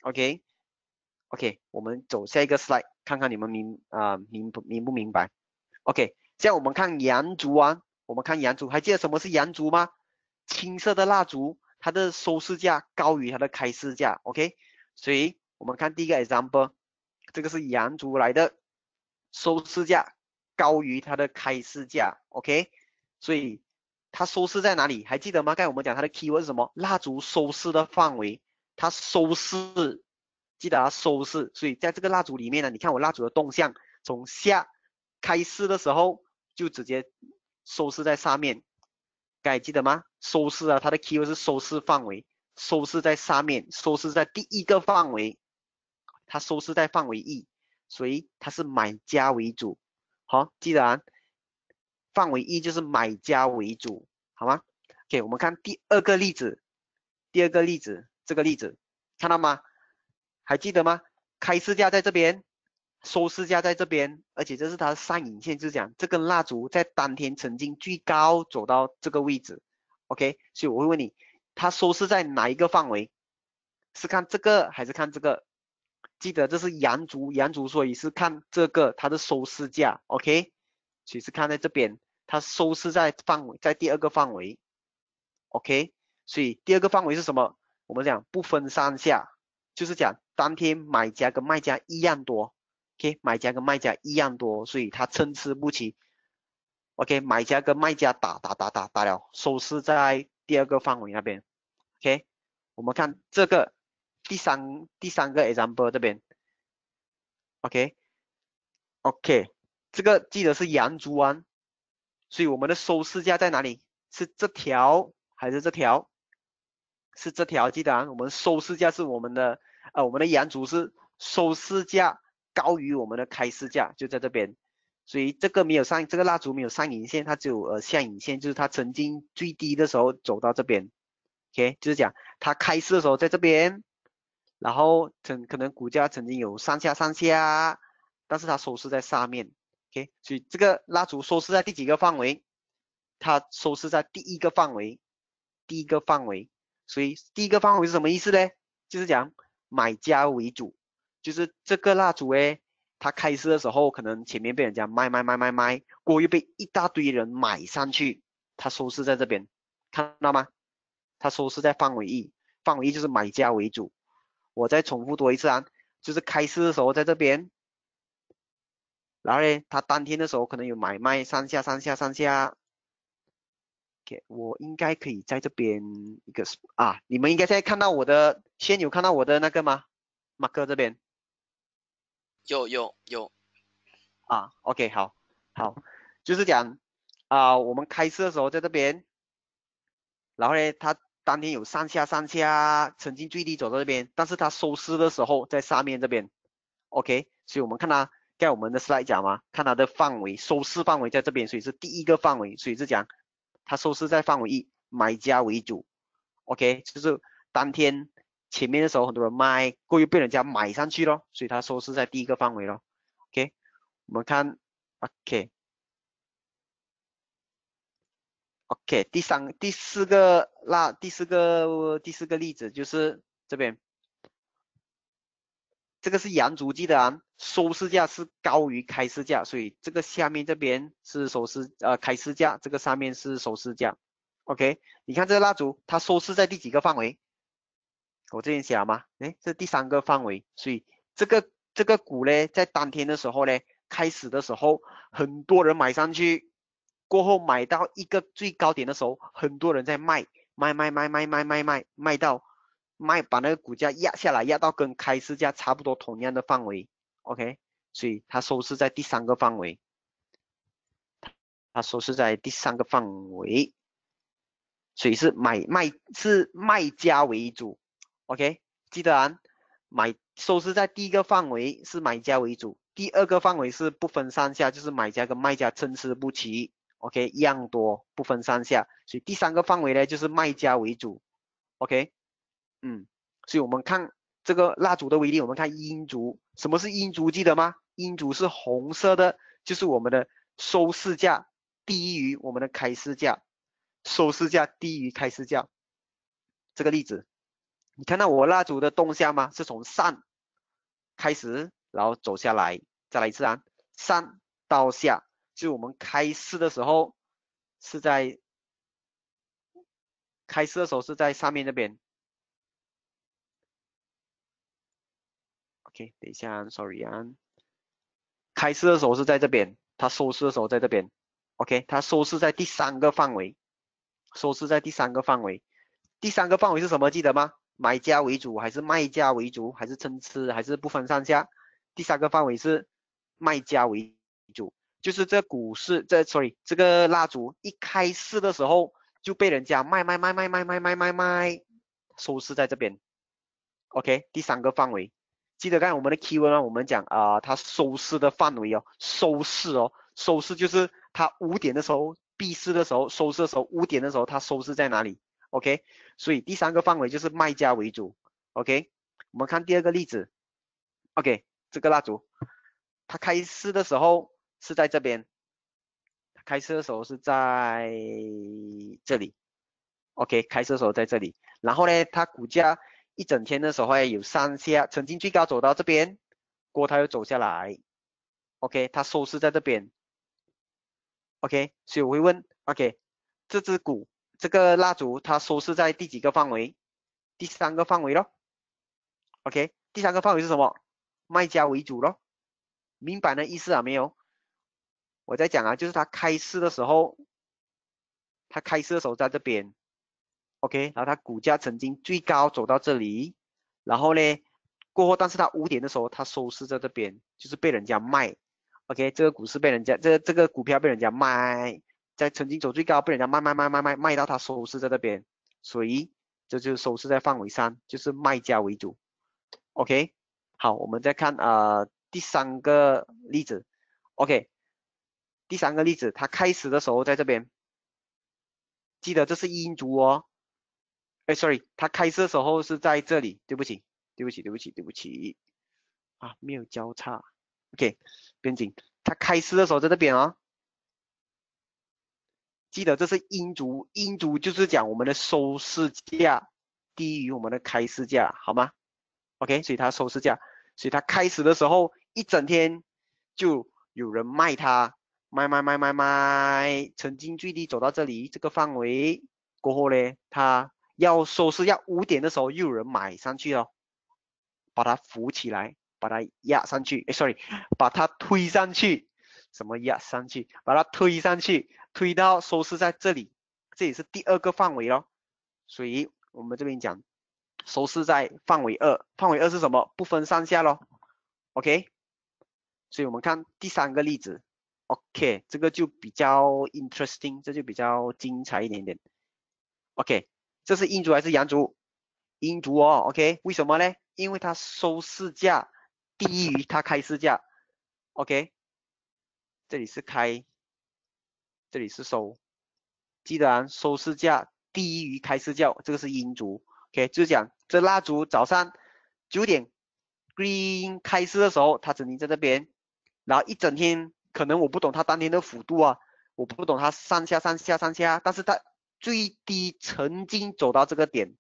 ，OK，OK，、OK? OK, 我们走下一个 slide， 看看你们明啊、呃、明不明不明白 ？OK， 现在我们看阳烛啊，我们看阳烛，还记得什么是阳烛吗？青色的蜡烛。它的收市价高于它的开市价 ，OK， 所以我们看第一个 example， 这个是阳烛来的，收市价高于它的开市价 ，OK， 所以它收市在哪里？还记得吗？刚才我们讲它的 keyword 是什么？蜡烛收市的范围，它收市，记得它收市，所以在这个蜡烛里面呢，你看我蜡烛的动向，从下开市的时候就直接收市在上面。该记得吗？收市啊，它的 keyword 是收市范围，收市在上面，收市在第一个范围，它收市在范围一，所以它是买家为主。好，记得啊，范围一就是买家为主，好吗 ？OK， 我们看第二个例子，第二个例子，这个例子看到吗？还记得吗？开市价在这边。收市价在这边，而且这是它的上影线，就是讲这根蜡烛在当天曾经最高走到这个位置 ，OK， 所以我会问你，它收市在哪一个范围？是看这个还是看这个？记得这是阳烛，阳烛所以是看这个它的收市价 ，OK， 所以是看在这边，它收市在范围在第二个范围 ，OK， 所以第二个范围是什么？我们讲不分上下，就是讲当天买家跟卖家一样多。OK， 买家跟卖家一样多，所以它参差不齐。OK， 买家跟卖家打打打打打了，收市在第二个范围那边。OK， 我们看这个第三第三个 example 这边。OK，OK，、OK, OK, 这个记得是阳烛湾，所以我们的收市价在哪里？是这条还是这条？是这条，记得啊，我们收市价是我们的呃我们的阳烛是收市价。高于我们的开市价，就在这边，所以这个没有上，这个蜡烛没有上影线，它只有呃下影线，就是它曾经最低的时候走到这边 ，OK， 就是讲它开市的时候在这边，然后曾可能股价曾经有上下上下，但是它收市在上面 ，OK， 所以这个蜡烛收市在第几个范围？ 它收视在第一个范围，第一个范围，所以第一个范围是什么意思呢？就是讲买家为主，就是这个蜡烛诶，它开市的时候可能前面被人家卖卖卖卖卖，过后又被一大堆人买上去，它收视在这边，看到吗？它收视在范围一，范围一就是买家为主。我再重复多一次啊，就是开市的时候在这边。然后呢，它当天的时候可能有买卖上下上下上下。OK， 我应该可以在这边一个啊，你们应该现在看到我的，先有看到我的那个吗？马克这边。 有有有。 啊 ，OK， 好，好，就是讲啊、我们开市的时候在这边，然后呢，它当天有上下上下，曾经最低走到这边，但是它收市的时候在上面这边。OK， 所以我们看它。在我们的 slide 讲嘛，看它的范围，收视范围在这边，所以是第一个范围，所以是讲它收视在范围一，买家为主。OK， 就是当天前面的时候很多人卖，过后又被人家买上去咯，所以它收视在第一个范围咯。OK， 我们看 OK OK 第三第四个那第四个第四个例子就是这边。这个是阳烛记的啊，收市价是高于开市价，所以这个下面这边是收市呃开市价，这个上面是收市价。OK， 你看这个蜡烛，它收市在第几个范围？我这边写了吗？哎，这第三个范围，所以这个这个股呢，在当天的时候呢，开始的时候很多人买上去，过后买到一个最高点的时候，很多人在卖，卖卖卖卖卖卖卖卖到。卖把那个股价压下来，压到跟开市价差不多同样的范围 ，OK， 所以它收市在第三个范围，它收市在第三个范围，所以是买卖是卖家为主 ，OK， 记得啊，买收市在第一个范围是买家为主，第二个范围是不分上下，就是买家跟卖家参差不齐 ，OK， 一样多不分上下，所以第三个范围呢就是卖家为主 ，OK。嗯，所以我们看这个蜡烛的威力，我们看阴烛，什么是阴烛？记得吗？阴烛是红色的，就是我们的收市价低于我们的开市价，收市价低于开市价。这个例子，你看到我蜡烛的动向吗？是从上开始，然后走下来，再来一次啊，上到下，就是我们开市的时候是在开市的时候是在上面这边。OK， 等一下 ，sorry 啊，开市的时候是在这边，它收市的时候在这边。OK， 它收市在第三个范围，收市在第三个范围。第三个范围是什么？记得吗？买家为主还是卖家为主，还是参差，还是不分上下？第三个范围是卖家为主，就是这股市，这 sorry 这个蜡烛一开市的时候就被人家卖卖卖卖卖卖卖卖卖，收市在这边。OK， 第三个范围。记得刚才我们的 keyword 呢，我们讲啊、呃，它收市的范围哦，收市哦，收市就是它五点的时候闭市的时候，收市的时候五点的时候它收市在哪里 ？OK， 所以第三个范围就是卖家为主。OK， 我们看第二个例子。OK， 这个蜡烛，它开市的时候是在这边，开市的时候是在这里。OK， 开市的时候在这里，然后呢，它股价。一整天的时候有上下，曾经最高走到这边，过后它又走下来 ，OK， 它收市在这边 ，OK， 所以我会问 ，OK， 这只股这个蜡烛它收市在第几个范围？第三个范围咯 ，OK， 第三个范围是什么？卖家为主咯，明白那意思啊没有？我在讲啊，就是它开市的时候，它开市的时候在这边。OK， 然后它股价曾经最高走到这里，然后呢，过后，但是它五点的时候，它收市在这边，就是被人家卖。OK， 这个股市被人家，这这个股票被人家卖，在曾经走最高，被人家卖卖卖卖卖卖到它收市在这边，所以这就是收市在范围三，就是卖家为主。OK， 好，我们再看呃第三个例子。OK， 第三个例子，它开始的时候在这边，记得这是阴烛哦。哎 ，sorry， 它开市的时候是在这里，对不起，对不起，对不起，对不起，啊，没有交叉 ，OK， 不要紧，它开市的时候在这边哦， 记得这是阴烛，阴烛就是讲我们的收市价低于我们的开市价，好吗 ？OK， 所以它收市价，所以它开始的时候一整天就有人卖它，卖卖卖卖卖，曾经最低走到这里这个范围过后呢，它要收市要五点的时候又有人买上去了，把它扶起来，把它压上去，哎，sorry，把它推上去，什么压上去？把它推上去，推到收市在这里，这里是第二个范围咯。所以我们这边讲收市在范围二，范围二是什么？不分上下咯 OK， 所以我们看第三个例子 OK， 这个就比较 interesting， 这就比较精彩一点点 OK， 这是阴烛还是阳烛？阴烛哦 OK， 为什么呢？因为它收市价低于它开市价 OK， 这里是开，这里是收，记得啊，收市价低于开市价，这个是阴烛 OK， 就是讲这蜡烛早上九点 green 开市的时候，它曾经在这边，然后一整天可能我不懂它当天的幅度啊，我不懂它上下上下上下，但是它最低曾经走到这个点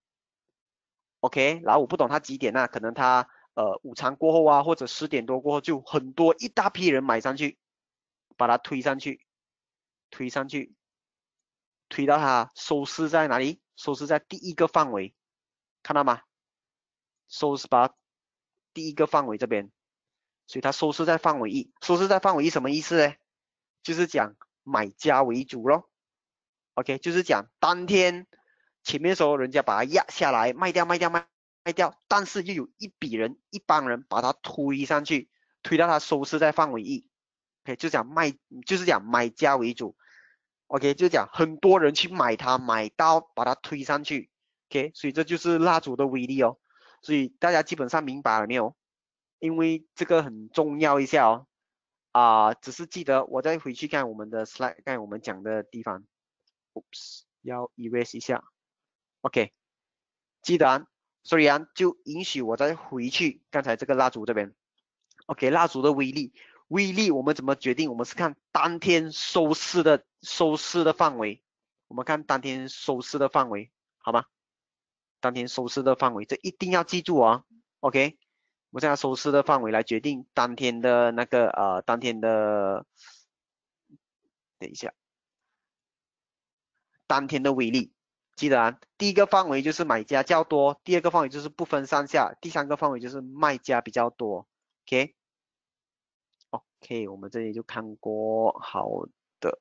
OK， 然后我不懂它几点啊，可能它呃午餐过后啊，或者十点多过后就很多一大批人买上去，把它推上去，推上去，推到它收市在哪里？收市在第一个范围，看到吗？收市把第一个范围这边，所以它收市在范围一，收市在范围一什么意思呢？就是讲买家为主咯 ，OK， 就是讲当天前面的时候人家把它压下来卖掉卖掉卖卖掉，但是又有一笔人一帮人把它推上去，推到它收市在范围一 ，OK， 就讲卖就是讲买家为主 ，OK， 就讲很多人去买它，买到把它推上去 ，OK， 所以这就是蜡烛的威力哦，所以大家基本上明白了没有？因为这个很重要一下哦，啊、呃，只是记得我再回去看我们的 slide， 看我们讲的地方 ，oops， 要 erase 一下 ，OK， 记得啊，所以啊，就允许我再回去刚才这个蜡烛这边 ，OK， 蜡烛的威力，威力我们怎么决定？我们是看当天收市的收市的范围，我们看当天收市的范围，好吗？当天收市的范围，这一定要记住啊 ，OK。我们现在收市的范围来决定当天的那个呃，当天的，等一下，当天的威力，记得啊，第一个范围就是买家较多，第二个范围就是不分上下，第三个范围就是卖家比较多 ，OK，OK，、OK? OK, 我们这里就看过，好的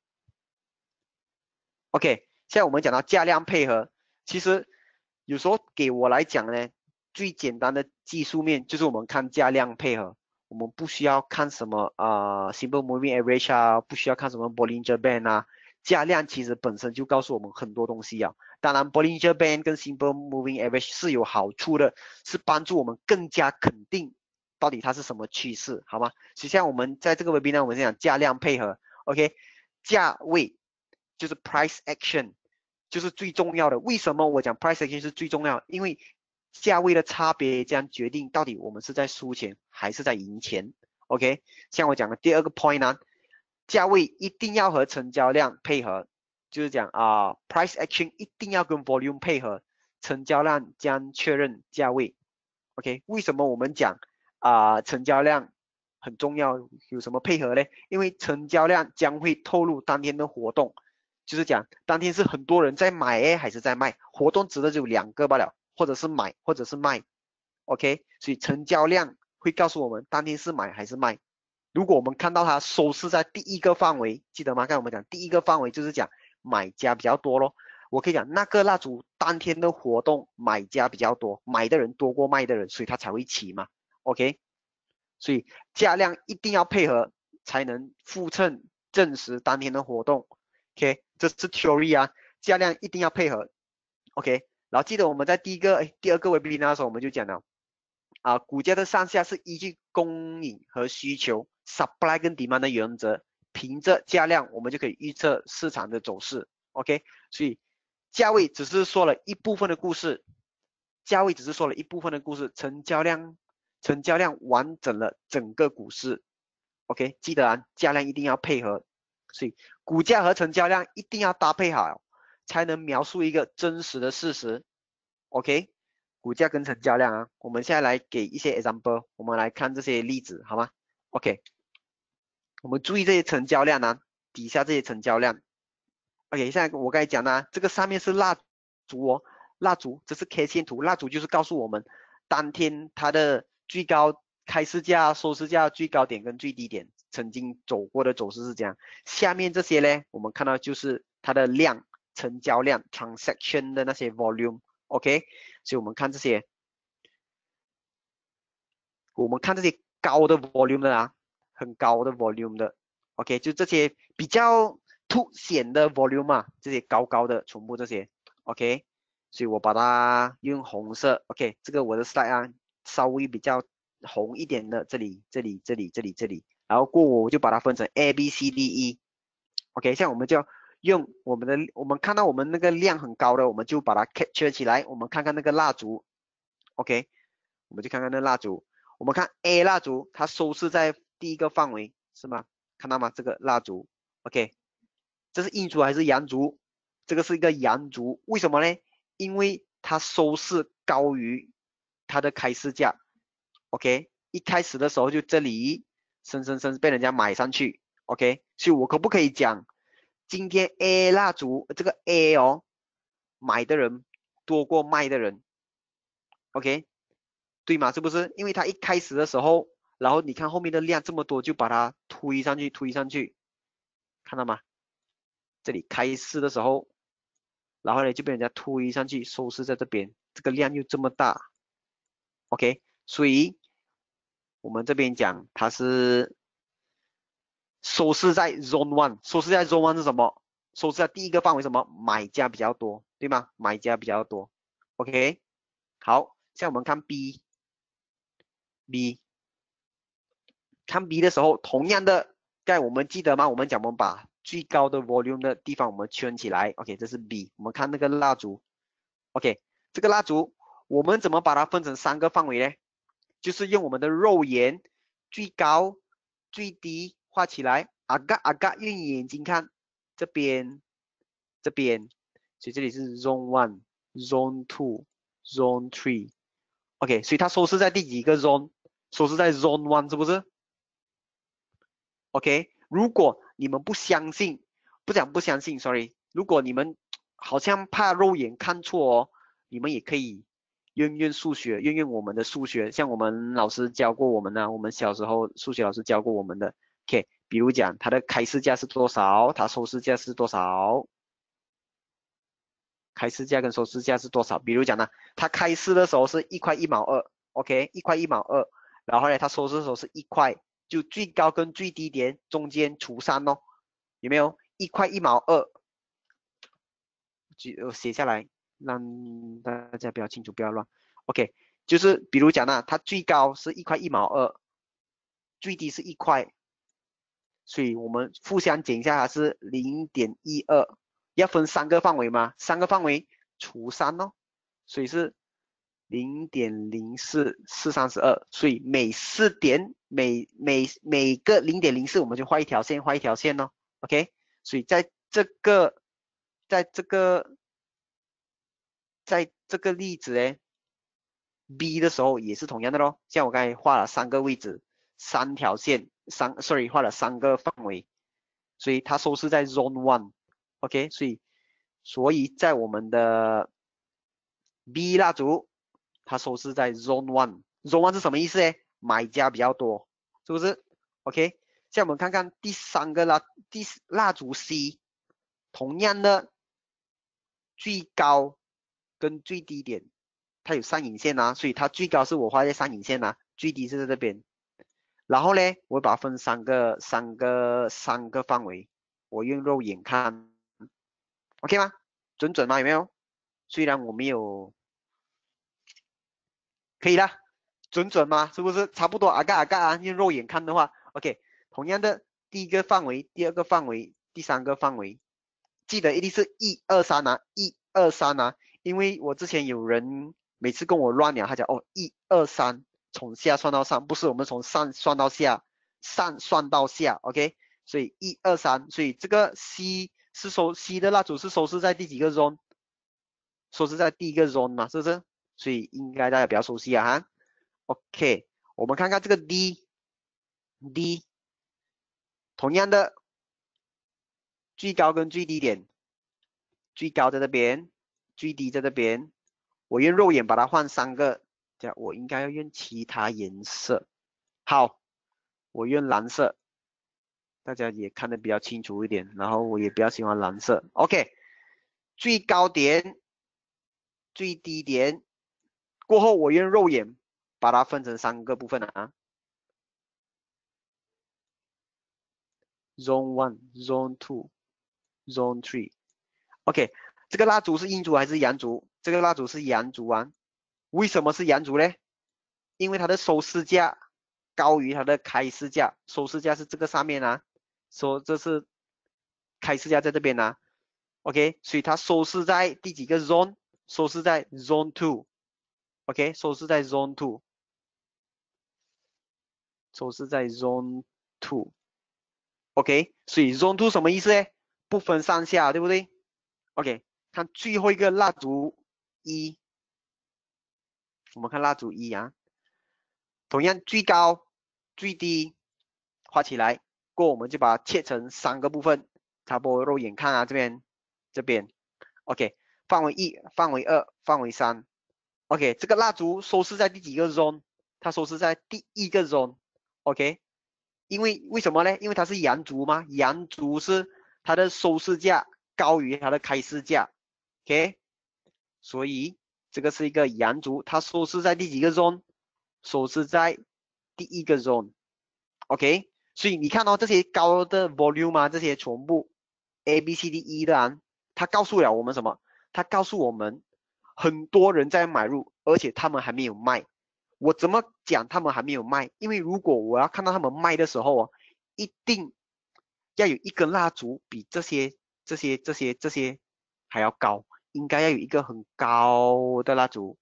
，OK， 现在我们讲到价量配合，其实有时候给我来讲呢。最简单的技术面就是我们看价量配合，我们不需要看什么啊、呃、Simple Moving Average 啊，不需要看什么 Bollinger Band 啊，价量其实本身就告诉我们很多东西啊。当然 Bollinger Band 跟 Simple Moving Average 是有好处的，是帮助我们更加肯定到底它是什么趋势，好吗？实际上我们在这个 webinar 我们讲价量配合 ，OK， 价位就是 Price Action 就是最重要的。为什么我讲 Price Action 是最重要？因为价位的差别将决定到底我们是在输钱还是在赢钱 ，OK？ 像我讲的第二个 point 呢，价位一定要和成交量配合，就是讲啊、呃、，price action 一定要跟 volume 配合，成交量将确认价位 ，OK？ 为什么我们讲啊、呃、成交量很重要？有什么配合呢？因为成交量将会透露当天的活动，就是讲当天是很多人在买诶还是在卖，活动指的只有两个罢了。或者是买，或者是卖 ，OK， 所以成交量会告诉我们当天是买还是卖。如果我们看到它收市在第一个范围，记得吗？刚才我们讲第一个范围就是讲买家比较多咯。我可以讲那个蜡烛当天的活动买家比较多，买的人多过卖的人，所以它才会起嘛 ，OK。所以价量一定要配合，才能附衬证实当天的活动 ，OK， 这是 theory 啊，价量一定要配合 ，OK。然后记得我们在第一个、第二个 webinar 的时候，我们就讲了，啊，股价的上下是依据供应和需求 （supply 跟 demand 的原则），凭着价量，我们就可以预测市场的走势。OK， 所以价位只是说了一部分的故事，价位只是说了一部分的故事，成交量，成交量完整了整个股市。OK， 记得啊，价量一定要配合。 所以股价和成交量一定要搭配好，才能描述一个真实的事实。OK， 股价跟成交量啊，我们现在来给一些 example， 我们来看这些例子，好吗 ？OK， 我们注意这些成交量啊，底下这些成交量。OK， 现在我刚才讲的、啊，这个上面是蜡烛哦，蜡烛这是 K 线图，蜡烛就是告诉我们当天它的最高开市价、收市价、最高点跟最低点曾经走过的走势是这样。下面这些呢，我们看到就是它的量、成交量 transaction 的那些 volume。OK， 所以我们看这些，我们看这些高的 volume 的啊，很高的 volume 的 ，OK， 就这些比较凸显的 volume 啊，这些高高的，全部这些 ，OK， 所以我把它用红色 ，OK， 这个我的 slide 啊，稍微比较红一点的，这里、这里、这里、这里、这里，然后过后我就把它分成 A B C D E，OK， 像我们就用我们的，我们看到我们那个量很高的，我们就把它 capture 起来，我们看看那个蜡烛 ，OK， 我们就看看那蜡烛，我们看 A 蜡烛，它收市在第一个范围是吗？看到吗？这个蜡烛 ，OK， 这是阴烛还是阳烛？这个是一个阳烛，为什么呢？因为它收市高于它的开市价 ，OK， 一开始的时候就这里升升升被人家买上去 ，OK， 所以我可不可以讲？今天 A 蜡烛这个 A 哦，买的人多过卖的人 ，OK， 对吗？是不是？因为它一开始的时候，然后你看后面的量这么多，就把它推上去，推上去，看到吗？这里开市的时候，然后呢就被人家推上去，收市在这边，这个量又这么大 ，OK， 所以我们这边讲它是。收市在 Zone One， 收市在 Zone One 是什么？收市在第一个范围什么？买家比较多，对吗？买家比较多 ，OK。好，现在我们看 B，B， 看 B 的时候，同样的，该我们记得吗？我们讲我们把最高的 volume 的地方我们圈起来 ，OK， 这是 B。我们看那个蜡烛 ，OK， 这个蜡烛我们怎么把它分成三个范围呢？就是用我们的肉眼最高、最低。画起来，啊嘎啊嘎，用眼睛看这边，这边，所以这里是 zone one、zone two、zone three，OK， 所以它收市在第几个 zone？ 收市在 zone one 是不是 ？OK， 如果你们不相信，不讲不相信 ，sorry， 如果你们好像怕肉眼看错哦，你们也可以用用数学，用用我们的数学，像我们老师教过我们的，我们小时候数学老师教过我们的。OK， 比如讲它的开市价是多少，它收市价是多少，开市价跟收市价是多少？比如讲呢，它开市的时候是一块一毛二 ，OK， 一块一毛二，然后呢，它收市的时候是一块，就最高跟最低点中间除三哦，有没有？一块一毛二，我写下来，让大家比较清楚，不要乱。OK， 就是比如讲呢，它最高是一块一毛二，最低是一块。所以我们互相减一下，它是 零点一二， 要分三个范围嘛，三个范围除三哦，所以是 零点零四四三十二， 所以每四点每每每个 零点零四 我们就画一条线，画一条线哦 ，OK， 所以在这个在这个在这个例子呢 B 的时候也是同样的咯，像我刚才画了三个位置，三条线。三 ，sorry， 画了三个范围，所以它收市在 zone one，OK， 所以所以在我们的 B 蜡烛，它收市在 zone one，zone one 是什么意思呢？买家比较多，是不是 ？OK， 现在我们看看第三个蜡第蜡烛 C， 同样的最高跟最低点，它有上影线啊，所以它最高是我画在上影线啊，最低是在这边。然后呢，我把它分三个、三个、三个范围，我用肉眼看 ，OK 吗？准准吗？有没有？虽然我没有，可以啦，准准吗？是不是差不多？啊嘎啊嘎啊，用肉眼看的话 ，OK。同样的，第一个范围、第二个范围、第三个范围，记得一定是一二三啊，一二三啊，因为我之前有人每次跟我乱聊，他讲哦一二三。从下算到上，不是我们从上算到下，上算到下 ，OK， 所以一二三，所以这个 C 是收 C 的蜡烛是收拾在第几个 zone？ 收拾在第一个 zone 嘛，是不是？所以应该大家比较熟悉啊哈。OK， 我们看看这个 D，D 同样的最高跟最低点，最高在这边，最低在这边。我用肉眼把它换三个，这样我应该要用其他颜色。好，我用蓝色，大家也看得比较清楚一点。然后我也比较喜欢蓝色。OK， 最高点、最低点过后，我用肉眼把它分成三个部分啊。Zone one, Zone two, Zone three。OK， 这个蜡烛是阴烛还是阳烛？这个蜡烛是阳烛啊。为什么是阳烛呢？因为它的收市价高于它的开市价，收市价是这个上面啊，说这是开市价在这边啊。OK， 所以它收市在第几个 zone？ 收市在 Zone two。OK， 收市在 Zone two， 收市在 Zone two。OK， 所以 Zone two 什么意思呢？不分上下，对不对 ？OK， 看最后一个蜡烛一，我们看蜡烛一啊，同样最高、最低画起来，过后我们就把它切成三个部分，差不多肉眼看啊，这边、这边 ，OK， 范围一、范围二、范围三 ，OK， 这个蜡烛收拾在第几个 zone？ 它收拾在第一个 zone，OK。因为为什么呢？因为它是阳烛嘛，阳烛是它的收市价高于它的开市价 ，OK， 所以这个是一个阳烛，它收市在第几个 zone？ 收市在第一个 zone，OK， 所以你看到这些高的 volume 啊，这些全部 A B C D E 的啊，它告诉了我们什么？它告诉我们很多人在买入，而且他们还没有卖。我怎么讲他们还没有卖？因为如果我要看到他们卖的时候哦，一定要有一根蜡烛比这些、这些、这些、这些还要高，应该要有一个很高的蜡烛，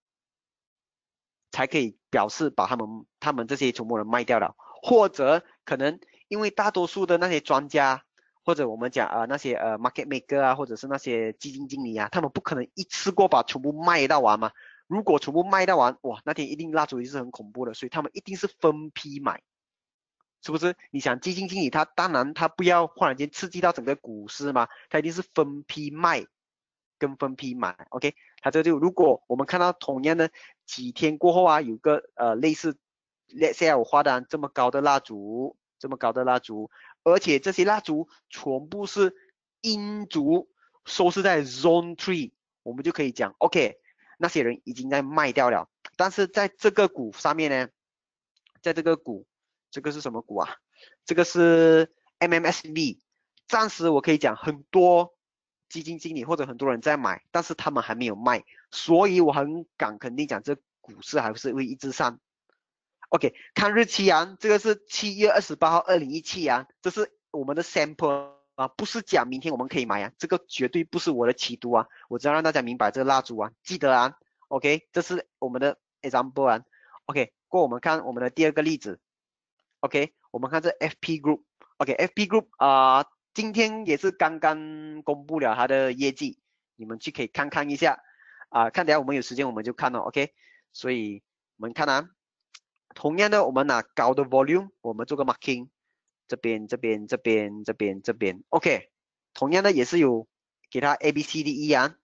才可以表示把他们、他们这些全部人卖掉了。或者可能因为大多数的那些专家，或者我们讲啊、呃、那些呃 market maker 啊，或者是那些基金经理啊，他们不可能一次过把全部卖到完嘛。如果全部卖到完，哇，那天一定蜡烛也是很恐怖的，所以他们一定是分批买，是不是？你想基金经理他当然他不要忽然间刺激到整个股市嘛，他一定是分批卖跟分批买 ，OK？ 他这就如果我们看到同样的几天过后啊，有个呃类似 let's say 我画的这么高的蜡烛，这么高的蜡烛，而且这些蜡烛全部是阴烛，收拾在 Zone three， 我们就可以讲 OK。那些人已经在卖掉了，但是在这个股上面呢，在这个股，这个是什么股啊？这个是 M M S B， 暂时我可以讲很多基金经理或者很多人在买，但是他们还没有卖，所以我很敢肯定讲这股市还是会一直上。OK， 看日期啊，这个是七月二十八号二零一七啊，这是我们的 sample。啊，不是讲明天我们可以买啊，这个绝对不是我的企图啊，我只要让大家明白这个蜡烛啊，记得啊 ，OK， 这是我们的 example 啊 ，OK， 过我们看我们的第二个例子 ，OK， 我们看这 F P Group，OK，F P Group 啊、呃，今天也是刚刚公布了它的业绩，你们去可以看看一下啊、呃，看等下我们有时间我们就看了 ，OK， 所以我们看啊，同样的我们拿高的 volume， 我们做个 marking。这边这边这边这边这边 ，OK， 同样的也是有给它 A B C D E 啊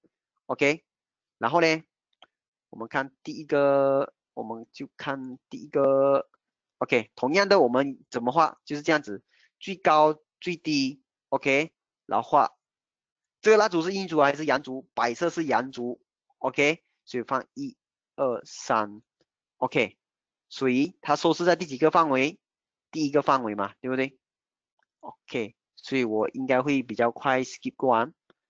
，OK， 然后呢，我们看第一个，我们就看第一个 ，OK， 同样的我们怎么画就是这样子，最高最低 ，OK， 然后画这个蜡烛是阴烛还是阳烛？白色是阳烛 ，OK， 所以放一二三 ，OK， 所以它收拾在第几个范围？第一个范围嘛，对不对 ？OK， 所以我应该会比较快 skip 过完。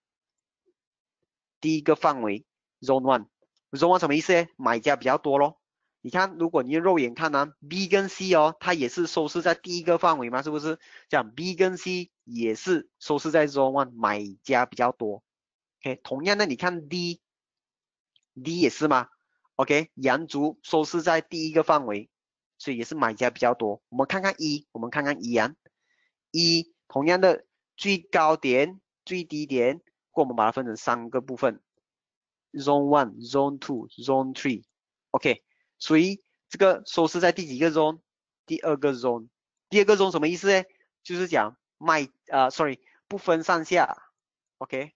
第一个范围 Zone One，Zone One 什么意思呢？买家比较多咯。你看，如果你用肉眼看呢、啊、，B 跟 C 哦，它也是收拾在第一个范围嘛，是不是？这样 B 跟 C 也是收拾在 Zone One， 买家比较多。OK， 同样的，你看 D，D 也是嘛 ？OK， 阳烛收拾在第一个范围。所以也是买家比较多。我们看看一，我们看看一啊， 一，同样的最高点、最低点，或我们把它分成三个部分 ，Zone one、Zone two、Zone three。OK， 所以这个收市在第几个 zone？ 第二个 zone。第二个 zone 什么意思呢？就是讲卖啊、呃、，sorry， 不分上下。OK，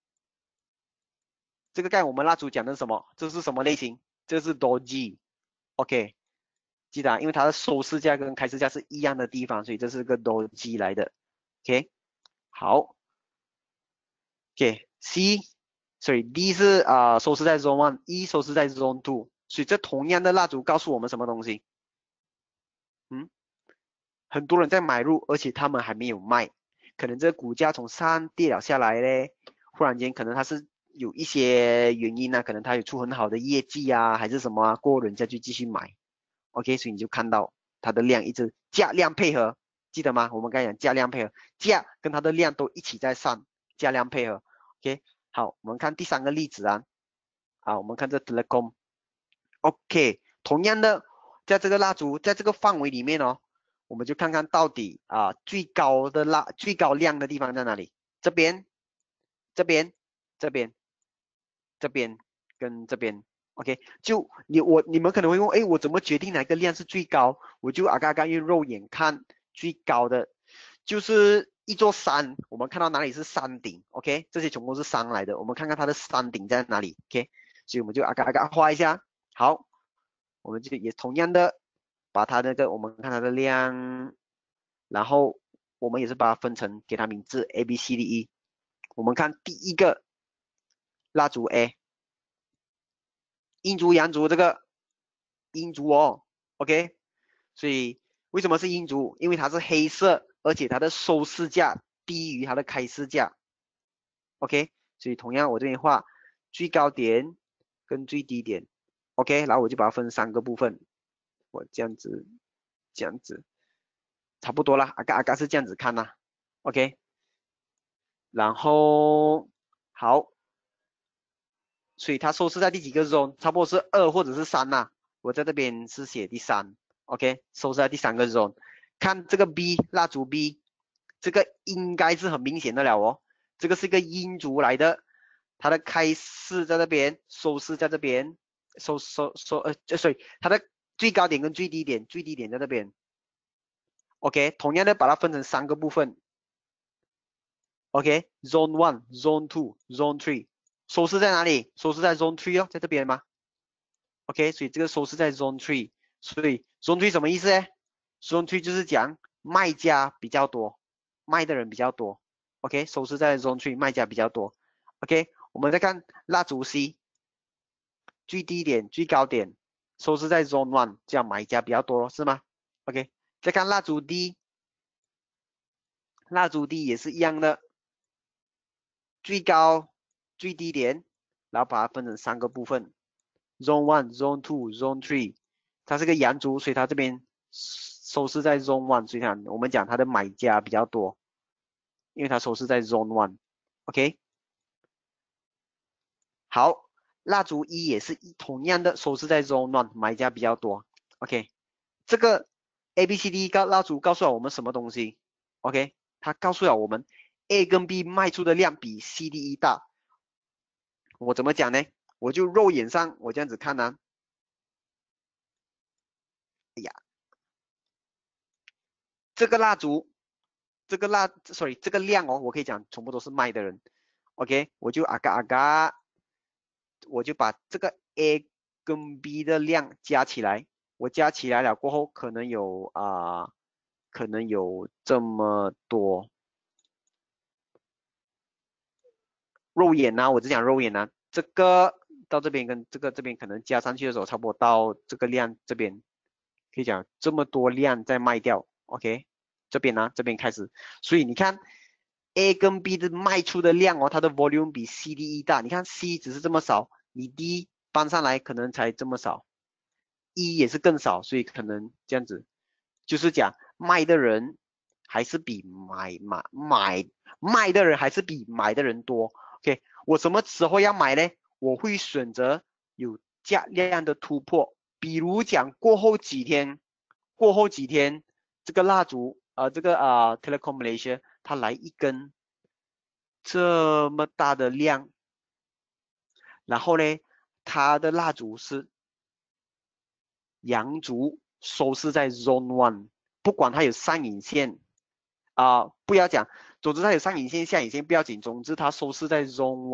这个刚才我们蜡烛讲的什么？这是什么类型？这是 Doji。OK， 记得啊，因为它的收市价跟开市价是一样的地方，所以这是个 Doji 来的。OK， 好。OK，C， 所以 D 是啊、呃、收市在 Zone one，E 收市在 Zone two， 所以这同样的蜡烛告诉我们什么东西？嗯，很多人在买入，而且他们还没有卖，可能这个股价从上跌了下来嘞，忽然间可能它是有一些原因啊，可能它有出很好的业绩啊，还是什么啊，过后人家就继续买。OK， 所以你就看到它的量一直价量配合，记得吗？我们刚才讲价量配合，价跟它的量都一起在上，价量配合。OK， 好，我们看第三个例子啊，啊，我们看这 Telecom。OK， 同样的，在这个蜡烛在这个范围里面哦，我们就看看到底啊最高的蜡最高量的地方在哪里？这边，这边，这边，这边跟这边。OK， 就你我你们可能会问，哎，我怎么决定哪个量是最高？我就啊刚刚用肉眼看最高的，就是一座山，我们看到哪里是山顶 ？OK， 这些全部是山来的，我们看看它的山顶在哪里 ？OK， 所以我们就啊嘎啊嘎画一下，好，我们就也同样的把它那个我们看它的量，然后我们也是把它分成给它名字 A B C D E， 我们看第一个蜡烛 A。阴烛阳烛这个阴烛哦 ，OK， 所以为什么是阴烛？因为它是黑色，而且它的收市价低于它的开市价 ，OK， 所以同样我这边画最高点跟最低点 ，OK， 然后我就把它分三个部分，我这样子，这样子，差不多啦，阿嘎阿嘎是这样子看啦 ，OK， 然后好。所以它收市在第几个 zone？ 差不多是二或者是三呐、啊。我在这边是写第三 ，OK， 收市在第三个 zone。看这个 B 蜡烛 B， 这个应该是很明显的了哦。这个是一个阴烛来的，它的开市在这边，收市在这边，收收收呃，所以它的最高点跟最低点，最低点在这边。OK， 同样的把它分成三个部分。OK，Zone one、Zone two、Zone three。收市在哪里？收市在 Zone three 哦，在这边吗 ？OK， 所以这个收市在 Zone three， 所以 Zone three 什么意思呢 ？Zone three 就是讲卖家比较多，卖的人比较多。OK， 收市在 Zone three， 卖家比较多。OK， 我们再看蜡烛 C， 最低点、最高点，收市在 Zone one， 这样买家比较多，是吗 ？OK， 再看蜡烛 D， 蜡烛 D 也是一样的，最高。最低点，然后把它分成三个部分 ，Zone one、Zone two、Zone three， 它是个阳烛，所以它这边收市在 Zone one， 所以看我们讲它的买家比较多，因为它收市在 Zone one，OK， 好，蜡烛一也是同样的收市在 Zone one， 买家比较多 ，OK， 这个 A B C D 告蜡烛告诉了我们什么东西 ？OK， 它告诉了我们 A 跟 B 卖出的量比 C D E 大。我怎么讲呢？我就肉眼上我这样子看呢、啊。哎呀，这个蜡烛，这个蜡，sorry， 这个量哦，我可以讲全部都是卖的人。OK， 我就啊嘎啊嘎，我就把这个 A 跟 B 的量加起来，我加起来了过后，可能有啊、呃，可能有这么多。肉眼呐、啊，我只讲肉眼呐、啊，这个到这边跟这个这边可能加上去的时候，差不多到这个量这边，可以讲这么多量在卖掉 ，OK， 这边呢、啊，这边开始，所以你看 A 跟 B 的卖出的量哦，它的 volume 比 C D E 大，你看 C 只是这么少，你 D 搬上来可能才这么少 ，E 也是更少，所以可能这样子，就是讲卖的人还是比买买买卖的人还是比买的人多。OK， 我什么时候要买呢？我会选择有价量的突破，比如讲过后几天，过后几天这个蜡烛呃这个啊、呃、Telecom Malaysia 它来一根这么大的量，然后呢，它的蜡烛是阳烛收视在 Zone One， 不管它有上影线啊、呃，不要讲，总之它有上影线、下影线不要紧，总之它收视在 Zone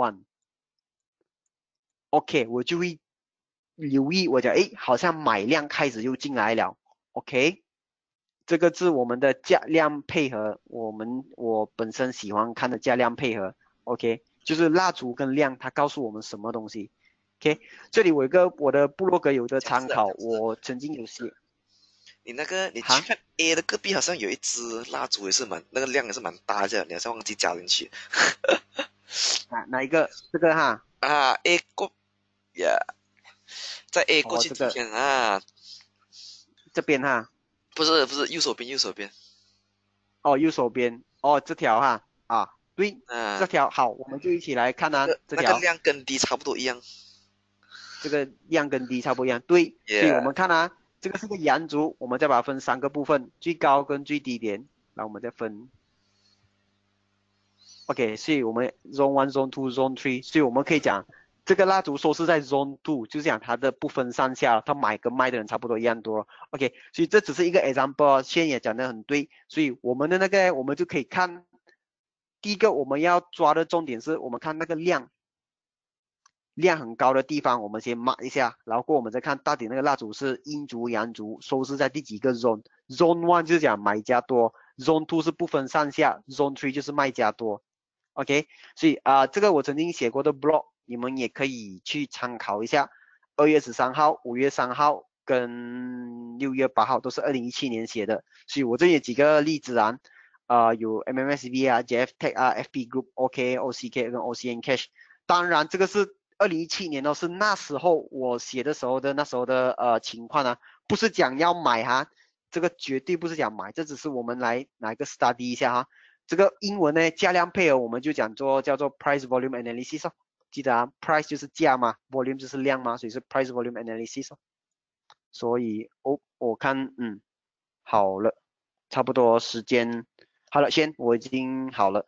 One。OK， 我就会留意，我讲诶，好像买量开始又进来了。OK， 这个是我们的价量配合，我们我本身喜欢看的价量配合。OK， 就是蜡烛跟量，它告诉我们什么东西。OK， 这里我有个我的部落格有的参考，我曾经有写。 你那个你去看 A 的隔壁好像有一支蜡烛也是蛮那个量也是蛮大的，你好像忘记加进去。 哪哪一个？这个哈？ 啊 A 过呀， yeah, 在 A 过去几天、哦这个、啊？ 这边哈？ 不是不是右手边右手边。 哦，右手边哦，这条哈啊，对， 啊、 这条好，我们就一起来看啊， 那个、 这条那个量跟低差不多一样。 这个量跟低差不多一样，对， yeah. 所以我们看啊，这个是个阳烛，我们再把它分三个部分，最高跟最低点，然后我们再分。OK， 所以我们 Zone One、Zone Two、Zone Three， 所以我们可以讲这个蜡烛收视在 Zone Two， 就是讲它的不分上下，它买跟卖的人差不多一样多。OK， 所以这只是一个 example， 现在也讲得很对，所以我们的那个我们就可以看，第一个我们要抓的重点是我们看那个量，量很高的地方我们先 mark 一下，然后过我们再看到底那个蜡烛是阴烛阳烛收视在第几个 zone。Zone One 就是讲买家多， Zone Two 是不分上下， Zone Three 就是卖家多。OK， 所以啊、呃，这个我曾经写过的 blog， 你们也可以去参考一下。二月十三号、五月三号跟六月八号都是二零一七年写的，所以我这里有几个例子啊，啊、呃、有 M M S V 啊、J F Tech 啊、F P Group、OK、O C K 跟 O C N Cash。当然，这个是二零一七年哦，是那时候我写的时候的那时候的呃情况啊，不是讲要买哈，这个绝对不是讲买，这只是我们来拿一个 study 一下哈。这个英文呢，价量配合我们就讲做叫做 price volume analysis 哦，记得啊 ，price 就是价嘛 ，volume 就是量嘛，所以是 price volume analysis 哦。所以哦，我看嗯，好了，差不多时间好了，先我已经好了。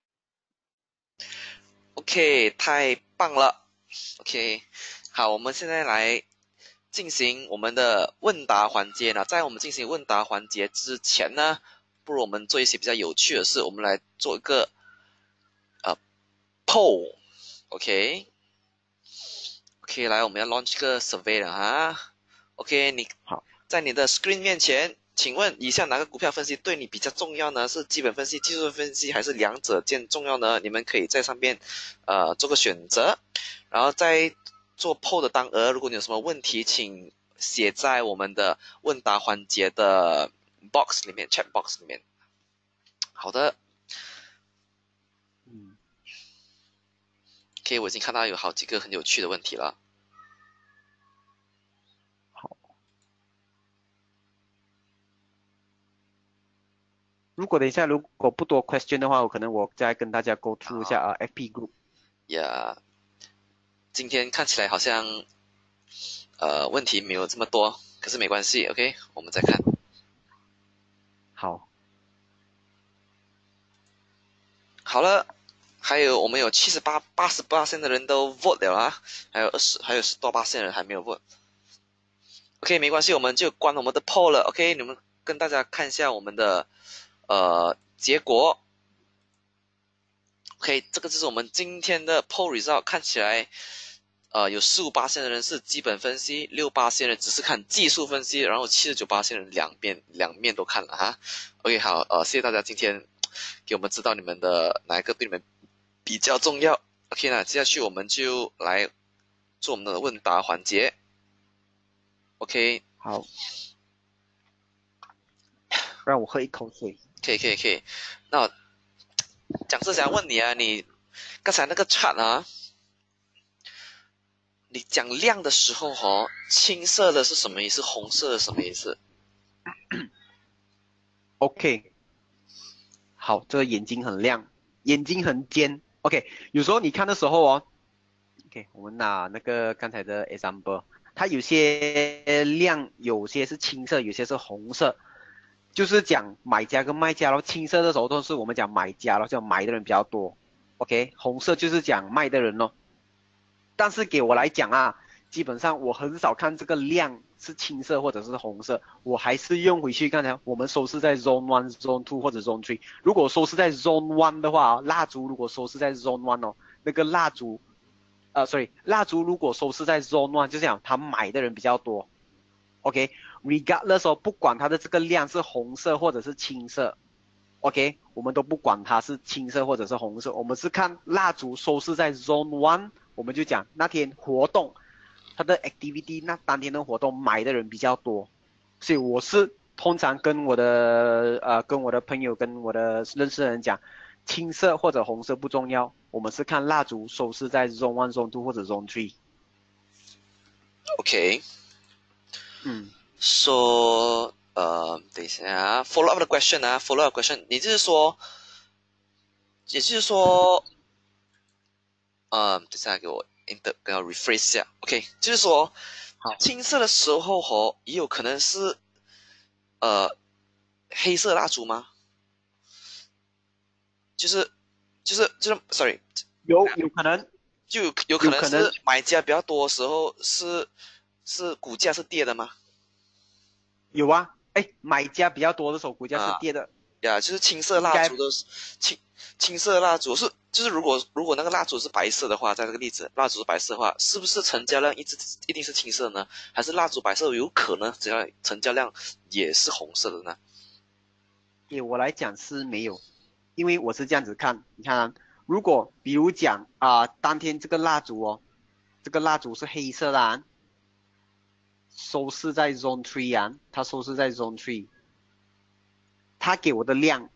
OK， 太棒了。OK， 好，我们现在来进行我们的问答环节呢。在我们进行问答环节之前呢，不如我们做一些比较有趣的事，我们来做一个呃 poll。OK，OK，、OK? OK, 来，我们要 launch 一个 survey 了哈。OK， 你好， 在你的 screen 面前，请问以下哪个股票分析对你比较重要呢？是基本分析、技术分析，还是两者兼重要呢？你们可以在上面呃做个选择，然后在做 poll 的当额，如果你有什么问题，请写在我们的问答环节的 box 里面 ，chat box 里面。好的， 嗯 ，OK， 我已经看到有好几个很有趣的问题了。 好，如果等一下如果不多 question 的话，我可能我再跟大家 go through 一下啊 F P Group。 呀、yeah, 今天看起来好像呃问题没有这么多，可是没关系 ，OK， 我们再看。 好， 好了，还有我们有七十八、八十八%的人都 vote 了啊，还有二十，还有十多%的人还没有 vote。OK， 没关系，我们就关我们的 poll 了。OK， 你们跟大家看一下我们的呃结果。OK， 这个就是我们今天的 poll result， 看起来呃有 百分之十五 的人是基本分析， 百分之六 的人只是看技术分析，然后 百分之七十九 的人两边两面都看了哈。OK， 好，呃，谢谢大家今天给我们知道你们的哪一个对你们比较重要。OK， 那接下去我们就来做我们的问答环节。OK， 好，让我喝一口水。 可以可以可以。那讲是想问你啊，你刚才那个 chart 啊，你讲亮的时候哦，青色的是什么意思？红色的什么意思 ？OK， 好，这个眼睛很亮，眼睛很尖。OK， 有时候你看的时候哦 ，OK， 我们拿那个刚才的 example， 它有些亮，有些是青色，有些是红色。 就是讲买家跟卖家咯，青色的时候都是我们讲买家咯，就买的人比较多。OK， 红色就是讲卖的人咯。但是给我来讲啊，基本上我很少看这个量是青色或者是红色，我还是用回去刚才我们收拾在 Zone One、Zone Two 或者 Zone Three。如果收拾在 Zone One 的话，蜡烛如果收拾在 Zone One 哦，那个蜡烛，呃，sorry， 蜡烛如果收拾在 Zone One， 就是讲他买的人比较多。OK，regardless 哦，不管它的这个量是红色或者是青色 ，OK， 我们都不管它是青色或者是红色，我们是看蜡烛收拾在 Zone One， 我们就讲那天活动，它的 activity 那当天的活动买的人比较多，所以我是通常跟我的呃跟我的朋友跟我的认识的人讲，青色或者红色不重要，我们是看蜡烛收拾在 Zone One、Zone Two 或者 Zone Three。OK。 嗯。 说、so, 呃，等一下啊 ，follow up 的 question 啊 ，follow up question，也就是说，也就是说，呃，等一下给我 inter 给我 rephrase 一下 ，OK， 就是说，青色的时候哦，也有可能是呃黑色蜡烛吗？就是就是就是 ，sorry， 有有可能， 就有有可能是买家比较多的时候是是股价是跌的吗？ 有啊，哎，买家比较多的时候，股价是跌的。 呀、啊，就是青色蜡烛的青青色蜡烛是，就是如果如果那个蜡烛是白色的话，在这个例子，蜡烛是白色的话，是不是成交量一直一定是青色呢？还是蜡烛白色有可能只要成交量也是红色的呢？ 给我来讲是没有，因为我是这样子看，你看、啊，如果比如讲啊、呃，当天这个蜡烛哦，这个蜡烛是黑色的、啊。收拾在 Zone Three 啊，它收拾在 Zone Three， 它给我的量，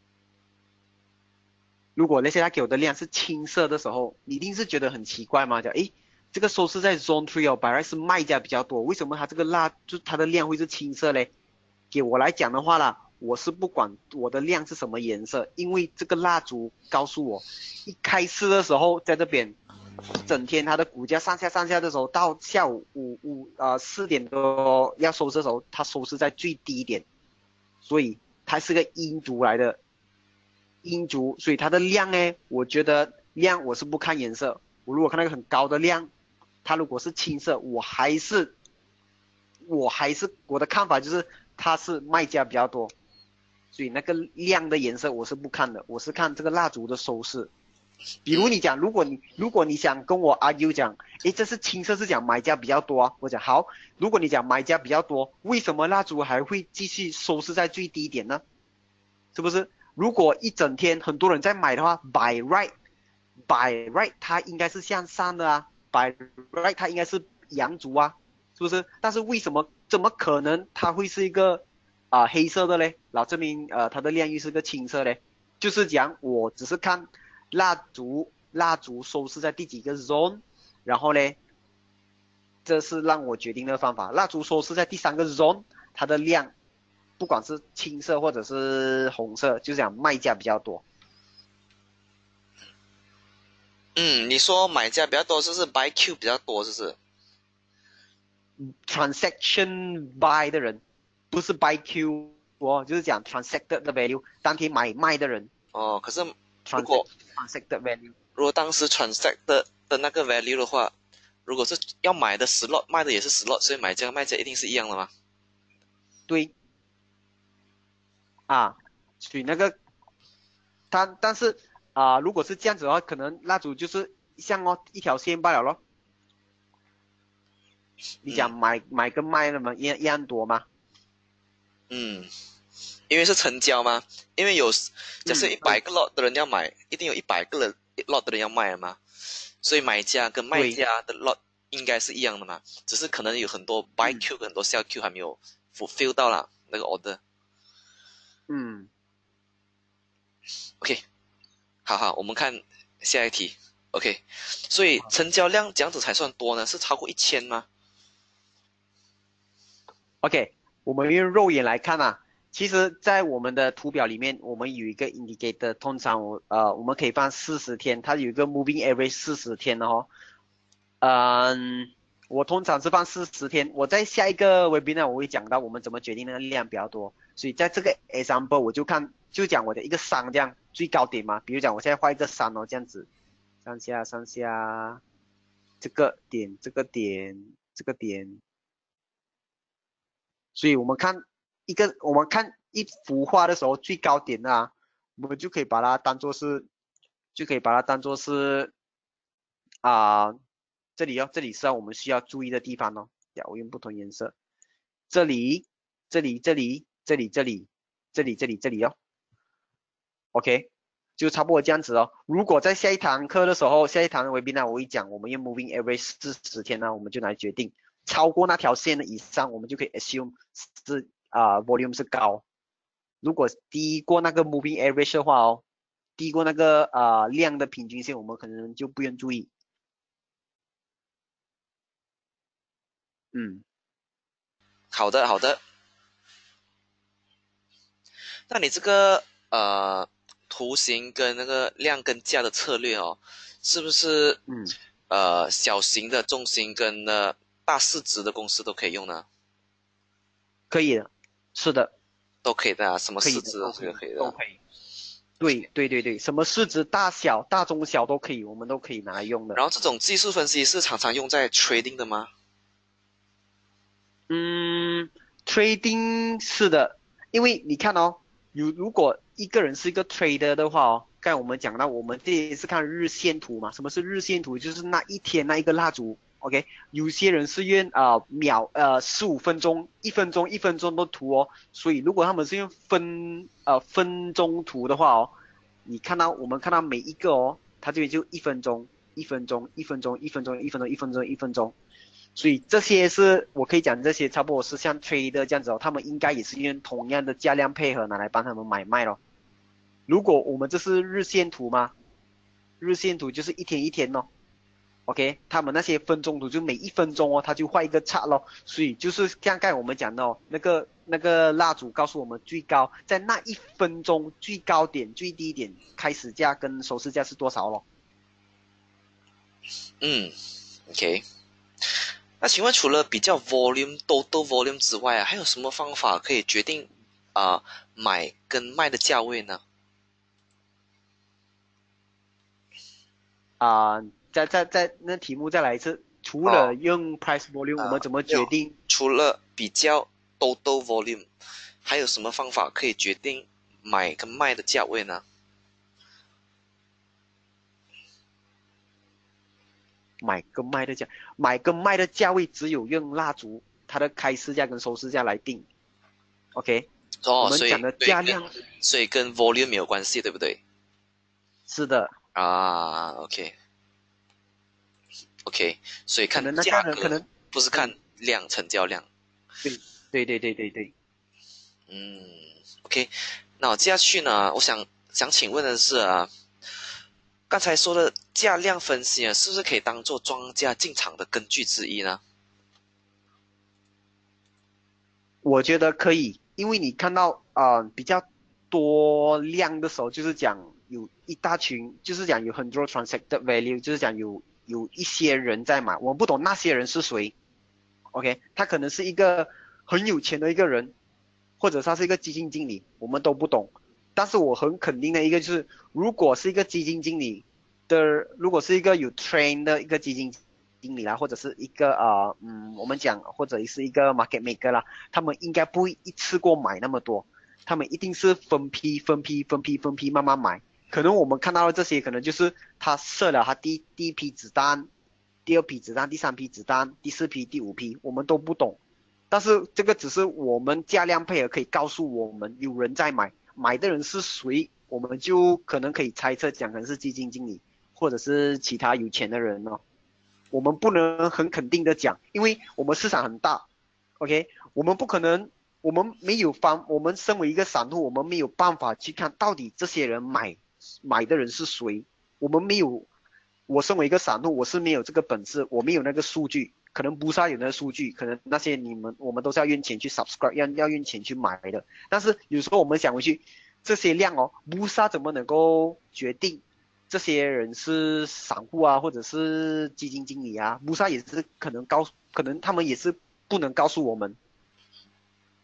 如果那些它给我的量是青色的时候，你一定是觉得很奇怪吗？讲诶，这个收拾在 Zone Three 哦，本来是卖家比较多，为什么它这个蜡就它的量会是青色嘞？给我来讲的话啦，我是不管我的量是什么颜色，因为这个蜡烛告诉我，一开市的时候在这边。整天它的股价上下上下的时候，到下午五五呃四点多要收市的时候，它收市在最低点，所以它是个阴烛来的，阴烛，所以它的量呢，我觉得量我是不看颜色，我如果看那个很高的量，它如果是青色，我还是我还是我的看法就是它是卖家比较多，所以那个亮的颜色我是不看的，我是看这个蜡烛的收视。比如你讲，如果你如果你想跟我 argue 讲，诶，这是青色是讲买家比较多啊，我讲好，如果你讲买家比较多，为什么蜡烛还会继续收视在最低点呢？是不是？如果一整天很多人在买的话 ，by right，by right 它应该是向上的啊 ，by right 它应该是阳烛啊，是不是？但是为什么怎么可能它会是一个啊、呃、黑色的嘞？然后证明呃它的亮域是个青色嘞？就是讲我只是看蜡烛蜡烛收视在第几个 zone， 然后呢，这是让我决定的方法。蜡烛收视在第三个 zone， 它的量不管是青色或者是红色，就是讲卖家比较多。 嗯，你说买家比较多，就是 buy Q 比较多，是不是 ？transaction buy 的人不是 buy Q 哦，就是讲 transacted 的 value， 当天买卖的人。 哦，可是如果 transacted value， 如果当时 transact 的的那个 value 的话，如果是要买的 slot， 卖的也是 slot， 所以买家卖家一定是一样的吗？ 对。啊，所以那个，但但是啊、呃，如果是这样子的话，可能蜡烛就是像哦一条线罢了咯。你讲买、嗯、买跟卖那么一样一样多吗？ 嗯，因为是成交嘛，因为有假设一百个 lot 的人要买，嗯、一定有一百个人 lot 的人要卖嘛，所以买家跟卖家的 lot 应该是一样的嘛，只是可能有很多 buy Q 跟很多 sell Q 还没有 fulfill 到啦那个 order。 嗯 ，OK， 好好，我们看下一题。OK， 所以成交量这样子才算多呢？是超过一千吗 ？OK， 我们用肉眼来看啊，其实，在我们的图表里面，我们有一个 indicator， 通常我呃我们可以放四十天，它有一个 moving average 四十天的哦。嗯，我通常是放四十天。我在下一个 webinar 我会讲到我们怎么决定那个量比较多。 所以在这个 example 我就看就讲我的一个山这样最高点嘛，比如讲我现在画一个山哦，这样子，上下上下，这个点这个点这个点，所以我们看一个我们看一幅画的时候最高点啊，我们就可以把它当做是就可以把它当做是啊、呃、这里哦，这里是我们需要注意的地方哦。呀，我用不同颜色，这里这里这里这里这里这里这里这里哦 ，OK， 就差不多这样子哦。如果在下一堂课的时候，下一堂 webinar 我会讲，我们用 moving average 四十天呢，我们就来决定超过那条线的以上，我们就可以 assume 是啊、呃、volume 是高。如果低过那个 moving average 的话哦，低过那个啊、呃、量的平均线，我们可能就不用注意。嗯， 好的好的。那你这个呃图形跟那个量跟价的策略哦，是不是嗯， 呃小型的、中型跟呃大市值的公司都可以用呢？ 可以的，是的， 都可以的啊，什么可以的， 市值都都可以， 是可以的。 都可以。对对对对，什么市值大小、大中小都可以，我们都可以拿来用的。 然后这种技术分析是常常用在 trading 的吗？ 嗯，trading 是的，因为你看哦，有如果一个人是一个 trader 的话哦，刚才我们讲到，我们这里是看日线图嘛，什么是日线图？就是那一天那一个蜡烛，OK，有些人是用啊、呃、秒呃十五分钟、一分钟、一分钟的图哦，所以如果他们是用分呃分钟图的话哦，你看到我们看到每一个哦，它这边就一分钟、一分钟、一分钟、一分钟、一分钟、一分钟、一分钟。所以这些是我可以讲，这些差不多是像 trader 这样子哦，他们应该也是用同样的价量配合拿来帮他们买卖咯。如果我们这是日线图嘛，日线图就是一天一天咯 OK，他们那些分钟图就每一分钟哦，他就画一个叉咯，所以就是像刚才我们讲的哦，那个那个蜡烛告诉我们最高在那一分钟最高点、最低点开始价跟收市价是多少咯。 嗯 ，OK。那请问除了比较 volume、total volume 之外啊，还有什么方法可以决定啊、呃买跟卖的价位呢？ 啊、再再再那题目再来一次，除了哦， 用 price volume，我们怎么没有， 决定除了比较 total volume，还有什么方法可以决定买跟卖的价位呢？ 买跟卖的价？买跟卖的价位只有用蜡烛它的开市价跟收市价来定。OK，我哦，所们讲的以对，跟价量所以跟 volume 没有关系，对不对？ 是的， 啊，OK OK，所以看可能那个价格， 人可能不是看嗯， 量，成交量。 对对对对对对， 嗯，OK，那我接下去呢，我想想请问的是啊，刚才说的价量分析啊，是不是可以当做庄家进场的根据之一呢？ 我觉得可以，因为你看到啊、呃比较多量的时候，就是讲有一大群，就是讲有很多 transacted value，就是讲有有一些人在买，我们不懂那些人是谁。OK，他可能是一个很有钱的一个人，或者他是一个基金经理，我们都不懂。但是我很肯定的一个就是，如果是一个基金经理的，如果是一个有 train 的一个基金经理啦，或者是一个呃嗯，我们讲或者是一个 market maker 啦，他们应该不会一次过买那么多，他们一定是分批分批分批分批慢慢买。可能我们看到的这些，可能就是他设了他第第一批子弹，第二批子弹，第三批子弹，第四批、第五批，我们都不懂。但是这个只是我们价量配合可以告诉我们有人在买，买的人是谁，我们就可能可以猜测讲可能是基金经理或者是其他有钱的人哦。我们不能很肯定的讲，因为我们市场很大，OK，我们不可能，我们没有方，我们身为一个散户，我们没有办法去看到底这些人买买的人是谁，我们没有，我身为一个散户，我是没有这个本事，我没有那个数据，可能布萨有那个数据，可能那些你们我们都是要用钱去 subscribe，要要用钱去买的，但是有时候我们想回去，这些量哦，布萨怎么能够决定？这些人是散户啊，或者是基金经理啊，穆萨也是可能告，可能他们也是不能告诉我们，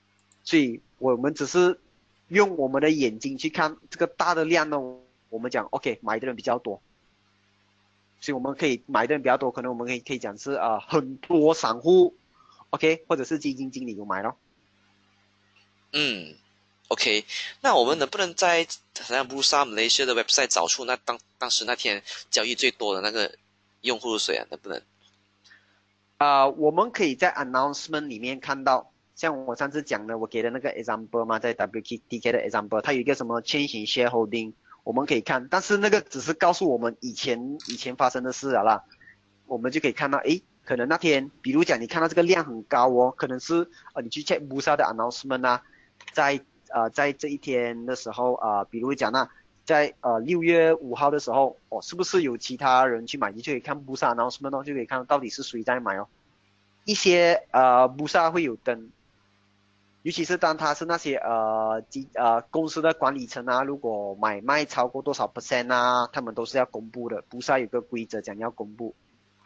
所以我们只是用我们的眼睛去看这个大的量呢，我们讲 OK 买的人比较多，所以我们可以买的人比较多，可能我们可以可以讲是呃很多散户 OK 或者是基金经理有买咯。 嗯 ，OK， 那我们能不能在好像 Bursa Malaysia 的 website 找出那当当时那天交易最多的那个用户是谁啊？能不能？ 啊、呃，我们可以在 announcement 里面看到，像我上次讲的，我给的那个 example 嘛，在 W T K 的 example， 它有一个什么 change in shareholding， 我们可以看，但是那个只是告诉我们以前以前发生的事了啦，我们就可以看到，诶，可能那天，比如讲你看到这个量很高哦，可能是呃你去 check Bursa 的 announcement 啊，在呃在这一天的时候啊、呃，比如讲那。在呃六月五号的时候，哦，是不是有其他人去买？你就可以看 Bursa announcement 哦，就可以看到到底是谁在买哦。一些呃 Bursa 会有登，尤其是当他是那些呃基呃公司的管理层啊，如果买卖超过多少 percent 啊，他们都是要公布的。Bursa 有个规则讲要公布。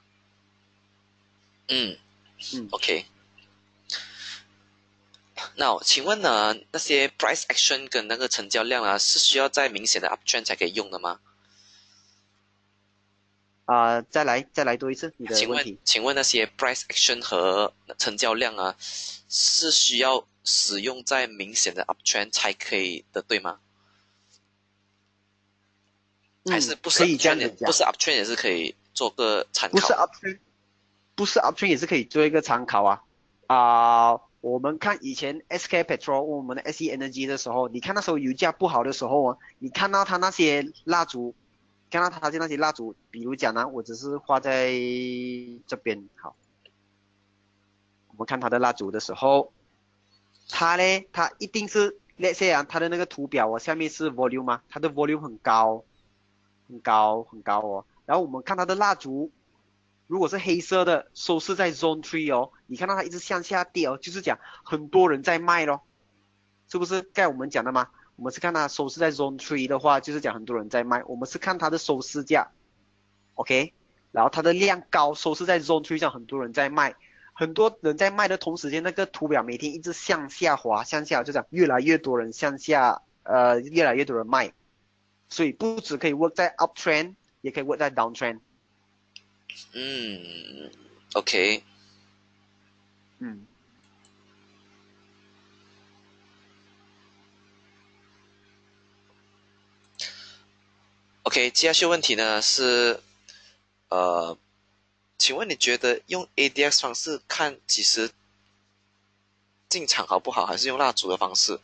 嗯嗯 ，OK。那请问呢，那些 price action 跟那个成交量啊，是需要在明显的 uptrend 才可以用的吗？ 啊、呃，再来再来多一次你的请问， 问题。 请问那些 price action 和成交量啊，是需要使用在明显的 uptrend 才可以的，对吗？ 嗯， 还是不是可以这样 uptrend 也子讲， 不是 uptrend 也是可以做个参考？ 不是 uptrend， 不是 uptrend 也是可以做一个参考啊。啊、呃，我们看以前 S K Petrol 我们的 S E Energy 的时候，你看那时候油价不好的时候啊，你看到它那些蜡烛，看到它的那些蜡烛，比如讲呢，我只是画在这边，好，我们看它的蜡烛的时候，它呢，它一定是 let's say 啊，它的那个图表哦，下面是 volume 嘛，它的 volume 很高，很高很高哦，然后我们看它的蜡烛。如果是黑色的，收市在 Zone three 哦，你看到它一直向下跌哦，就是讲很多人在卖咯，是不是？该我们讲的吗？我们是看它收市在 Zone three 的话，就是讲很多人在卖。我们是看它的收市价 ，OK， 然后它的量高，收市在 Zone three 上，很多人在卖，很多人在卖的同时间，那个图表每天一直向下滑，向下就讲越来越多人向下，呃，越来越多人卖，所以不只可以 work 在 uptrend， 也可以 work 在 downtrend。 嗯 ，OK， 嗯。 OK， 接下去问题呢是，呃，请问你觉得用 A D X 方式看几时进场好不好，还是用蜡烛的方式？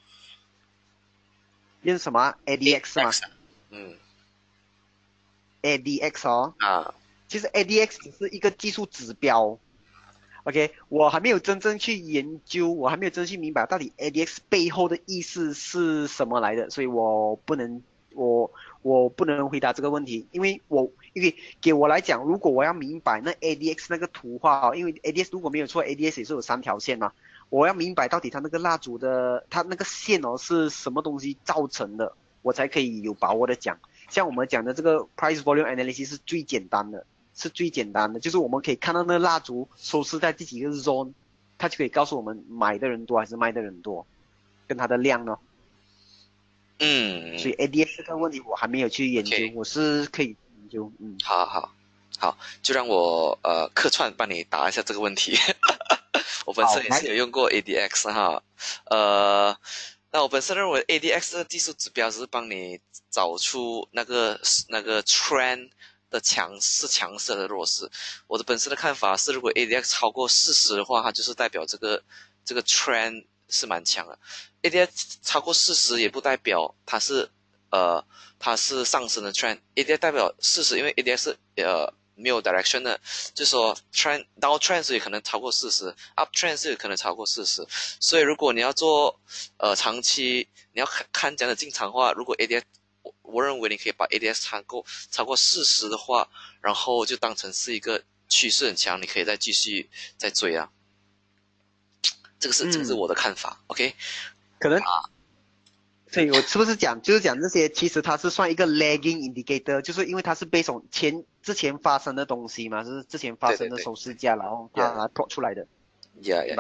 用什么 A D X 吗？ 嗯 ，A D X 哦， 啊， 其实 A D X 只是一个技术指标。OK， 我还没有真正去研究，我还没有真正去明白到底 A D X 背后的意思是什么来的，所以我不能，我我不能回答这个问题，因为我因为给我来讲，如果我要明白那 A D X 那个图画哦，因为 A D X 如果没有错 ，A D X 也是有三条线嘛，我要明白到底它那个蜡烛的它那个线哦是什么东西造成的，我才可以有把握的讲。像我们讲的这个 price volume analysis 是最简单的。是最简单的，就是我们可以看到那蜡烛收市在第几个 zone， 它就可以告诉我们买的人多还是卖的人多，跟它的量呢。 嗯， 所以 A D X 这个问题我还没有去研究， okay. 我是可以研究。嗯， 好好好，就让我呃客串帮你答一下这个问题。我本身也是有用过 A D X 哈，呃，那我本身认为 A D X 的技术指标只是帮你找出那个那个 trend。的强势、强势的弱势，我的本身的看法是，如果 A D X 超过四十的话，它就是代表这个这个 trend 是蛮强的。A D X 超过四十也不代表它是呃它是上升的 trend。A D X 代表四十，因为 A D X 是呃没有 direction 的，就是说 trend down trend 是有可能超过四十 ，up trend 是有可能超过四十。所以如果你要做呃长期，你要看看这样的进场的话，如果 A D X我认为你可以把 A D X 超过超过四十的话，然后就当成是一个趋势很强，你可以再继续再追啊。这个是、嗯、这个是我的看法 ，OK？ 可能，啊、所以我是不是讲就是讲这些，其实它是算一个 lagging indicator， 就是因为它是 based on 前之前发生的东西嘛，就是之前发生的收市价，然后它 plot 出来的。 Yeah, yeah, yeah.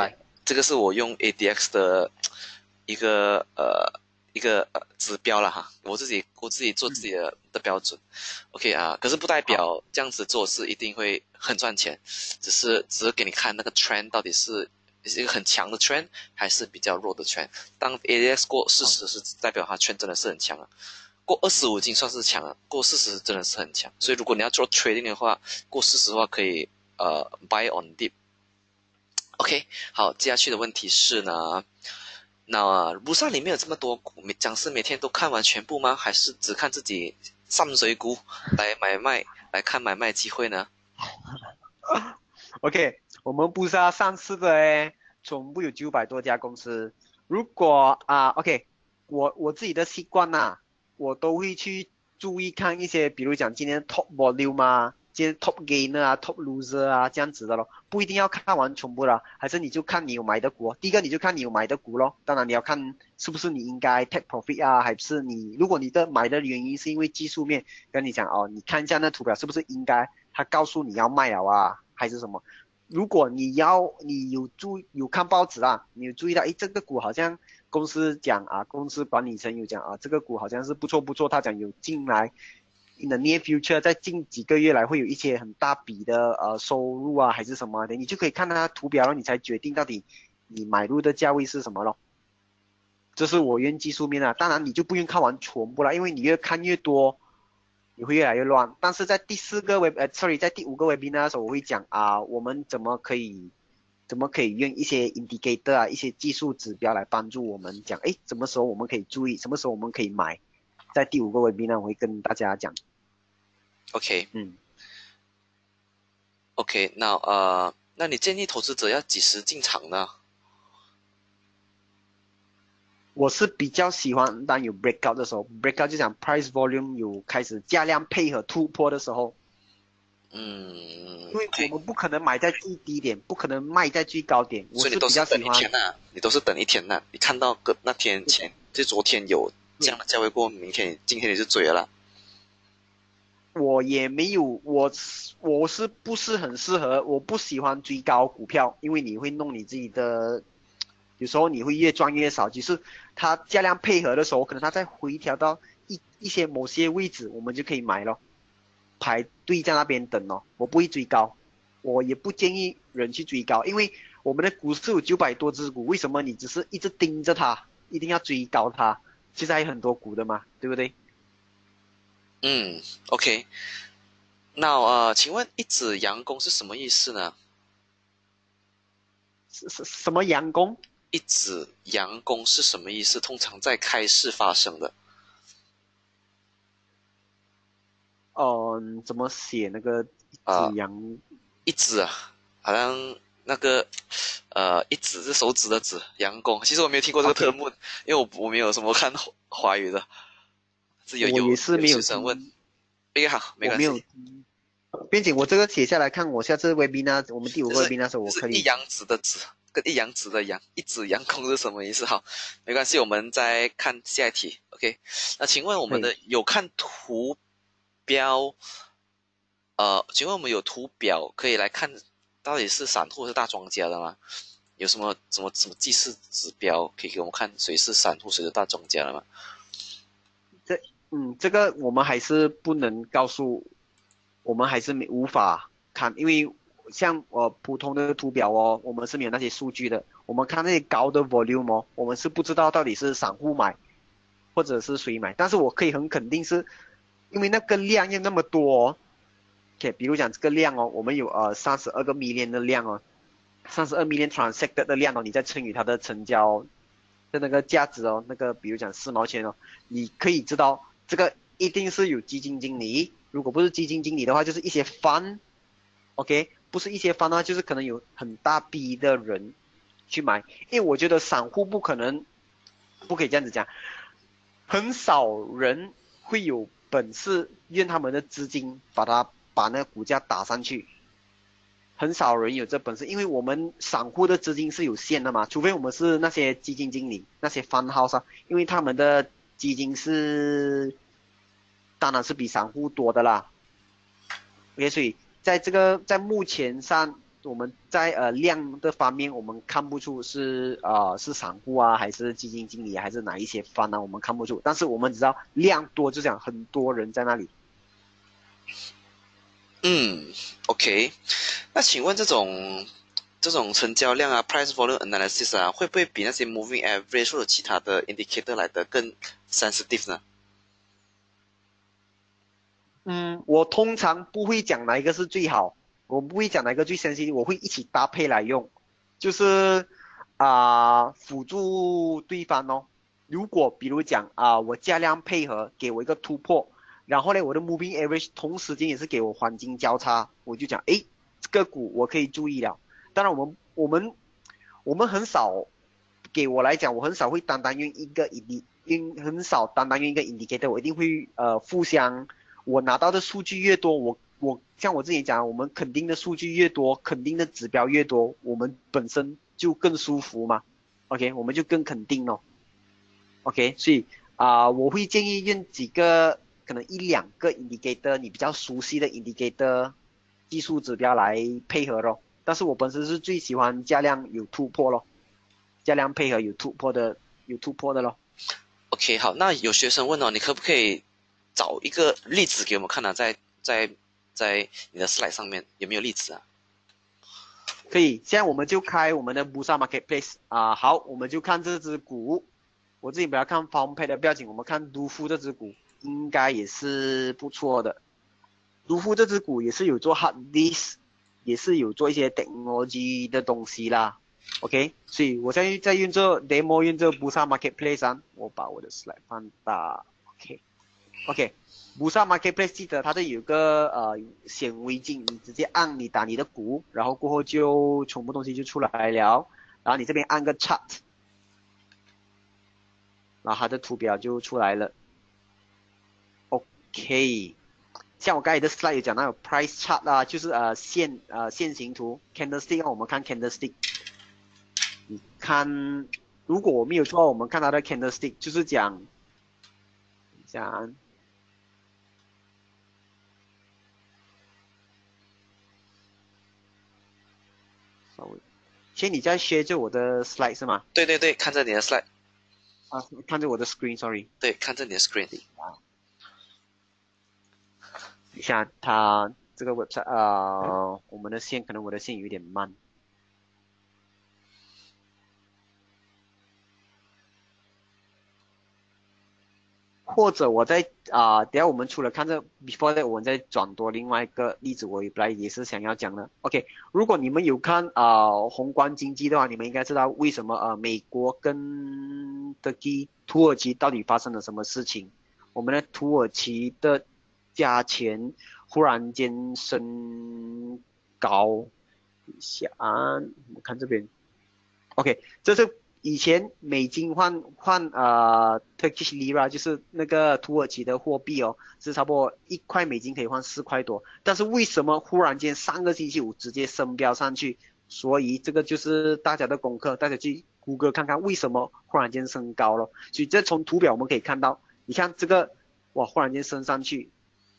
这个是我用 A D X 的一个呃一个呃指标了哈，我自己我自己做自己的、嗯、的标准。OK 啊，可是不代表这样子做是一定会很赚钱，只是只是给你看那个 trend 到底是是一个很强的 trend 还是比较弱的 trend。当 A D X 过四十是代表它 trend 真的是很强啊。过二十五已经算是强了，过四十真的是很强。所以如果你要做 trading 的话，过四十的话可以呃 buy on dip。OK， 好，接下去的问题是呢，那卢萨里面有这么多股，讲师每天都看完全部吗？还是只看自己上水股来买卖，来看买卖机会呢 ？OK， 我们布萨上市的诶，总部有九百多家公司。如果啊、呃、，OK， 我我自己的习惯呐。我都会去注意看一些，比如讲今天 top volume 啊，今天 top gainer 啊 ，top loser 啊，这样子的咯，不一定要看完全部的，还是你就看你有买的股、哦。第一个你就看你有买的股咯，当然你要看是不是你应该 take profit 啊，还是你如果你的买的原因是因为技术面，跟你讲哦，你看一下那图表是不是应该，他告诉你要卖了啊，还是什么？如果你要你有注有看报纸啊，你有注意到，诶，这个股好像。公司讲啊，公司管理层有讲啊，这个股好像是不错不错，他讲有进来 ，in the near future， 在近几个月来会有一些很大笔的呃收入啊，还是什么的，你就可以看它图表，你才决定到底你买入的价位是什么咯。这是我用技术面啊，当然你就不用看完全部了，因为你越看越多，你会越来越乱。但是在第四个 web， 呃，sorry， 在第五个 webinar 的时候，我会讲啊，我们怎么可以。怎么可以用一些 indicator 啊，一些技术指标来帮助我们讲，哎，什么时候我们可以注意，什么时候我们可以买，在第五个 webinar 我会跟大家讲。 OK， 嗯 ，OK， 那呃，那你建议投资者要几时进场呢？ 我是比较喜欢当有 breakout 的时候 ，breakout 就讲 price volume 有开始加量配合突破的时候。 嗯， 因为我们不可能买在最低点，不可能卖在最高点。 所以你都是等一天呐、啊，你都是等一天呐、啊。你看到个那天前，就昨天有这样的价位过，明天、今天你就追了啦。 我也没有，我我是不是很适合？我不喜欢追高股票，因为你会弄你自己的，有时候你会越赚越少。就是它加量配合的时候，可能它再回调到一一些某些位置，我们就可以买咯。排队在那边等哦，我不会追高，我也不建议人去追高，因为我们的股市有九百多只股，为什么你只是一直盯着它，一定要追高它？其实还有很多股的嘛，对不对？ 嗯 ，OK， 那呃，请问一指阳功是什么意思呢？ 是是什么阳功？ 一指阳功是什么意思？通常在开市发生的。 哦、呃，怎么写那个一指阳、呃？ 一指啊，好像那个呃，一指是手指的指，阳功。其实我没有听过这个特目， okay. 因为我我没有什么看华语的。是有有我也是没有学问。OK，好，没关系。 并且我这个写下来看，我下次 webinar 我们第五个 webinar 的时候，我可以。 一阳指的指跟一阳指的阳，一指阳功是什么意思？好，没关系，我们再看下一题。OK， 那请问我们的有看图标？呃，请问我们有图表可以来看到底是散户还是大庄家的吗？有什么什么什么记事指标可以给我们看谁是散户谁是大庄家的吗？ 这嗯，这个我们还是不能告诉，我们还是没无法看，因为像呃普通的图表哦，我们是没有那些数据的。我们看那些高的 volume 哦，我们是不知道到底是散户买或者是谁买，但是我可以很肯定是，因为那个量又那么多哦。OK， 比如讲这个量哦，我们有呃三十二个 million 的量哦，三十二 million transacted 的量哦，你再乘以它的成交的那个价值哦，那个比如讲四毛钱哦，你可以知道这个一定是有基金经理，如果不是基金经理的话，就是一些 fund，OK， 不是一些 fund 的话，就是可能有很大批的人去买，因为我觉得散户不可能，不可以这样子讲，很少人会有本事用他们的资金把它。把那个股价打上去，很少人有这本事，因为我们散户的资金是有限的嘛，除非我们是那些基金经理、那些 fund house， 因为他们的基金是，当然是比散户多的啦。OK， 所以在这个在目前上， 我们在呃量的方面，我们看不出是呃是散户啊，还是基金经理，还是哪一些方呢？我们看不出，但是我们只知道量多，就讲很多人在那里。 嗯，OK，那请问这种这种成交量啊，price volume analysis 啊，会不会比那些 moving average 或者其他的 indicator 来的更 sensitive 呢？ 嗯，我通常不会讲哪一个是最好，我不会讲哪一个最先进，我会一起搭配来用，就是啊、呃辅助对方哦。如果比如讲啊、呃我加量配合给我一个突破，然后呢我的 moving average 同时间也是给我黄金交叉，我就讲诶这个股我可以注意了。当然我们我们我们很少，给我来讲我很少会单单用一个 indi 用很少单单用一个 indicator，我一定会呃互相。我拿到的数据越多，我我像我之前讲，我们肯定的数据越多，肯定的指标越多，我们本身就更舒服嘛。OK，我们就更肯定咯。OK，所以啊、呃我会建议用几个可能一两个 indicator，你比较熟悉的 indicator 技术指标来配合咯。但是我本身是最喜欢加量有突破咯，加量配合有突破的有突破的咯。 OK，好，那有学生问哦，你可不可以找一个例子给我们看呢、啊？在在在你的 slide 上面有没有例子啊？ 可以，现在我们就开我们的 Bursa Marketplace 啊、好，我们就看这只股，我自己不要看 Farmpay 的，不要紧，我们看卢夫这只股应该也是不错的。卢夫这只股也是有做 hard disk，也是有做一些 technology 的东西啦。OK， 所以我现在在用这 demo 用这 Bursa Marketplace 上，我把我的 slide 放大 ，OK。OK， Bursa Marketplace 记得它这有个呃显微镜，你直接按你打你的股，然后过后就全部东西就出来了，然后你这边按个 chart， 然后它的图表就出来了。OK， 像我刚才的 slide 有讲到有 price chart 啊，就是呃线呃线形图 candlestick， 我们看 candlestick， 你看如果我没有错，我们看它的 candlestick 就是讲，等一下啊。稍微，先你在 share 着我的 slide 是吗？ 对对对，看着你的 slide， 啊，看着我的 screen，sorry。 对，看着你的 screen。 等一下，它这个 website 呃，我们的线可能我的线有点慢。或者我在啊、呃，等下我们除了看这 before that，我们再转多另外一个例子，我本来也是想要讲的。OK， 如果你们有看啊、呃、宏观经济的话，你们应该知道为什么呃美国跟的土耳其到底发生了什么事情。我们的土耳其的价钱忽然间升高，等一下啊，我看这边 ，OK， 这是。以前美金换换呃 Turkish lira 就是那个土耳其的货币哦，是差不多一块美金可以换四块多。但是为什么忽然间上个星期五直接升标上去？所以这个就是大家的功课，大家去谷歌看看为什么忽然间升高了。所以这从图表我们可以看到，你看这个哇忽然间升上去，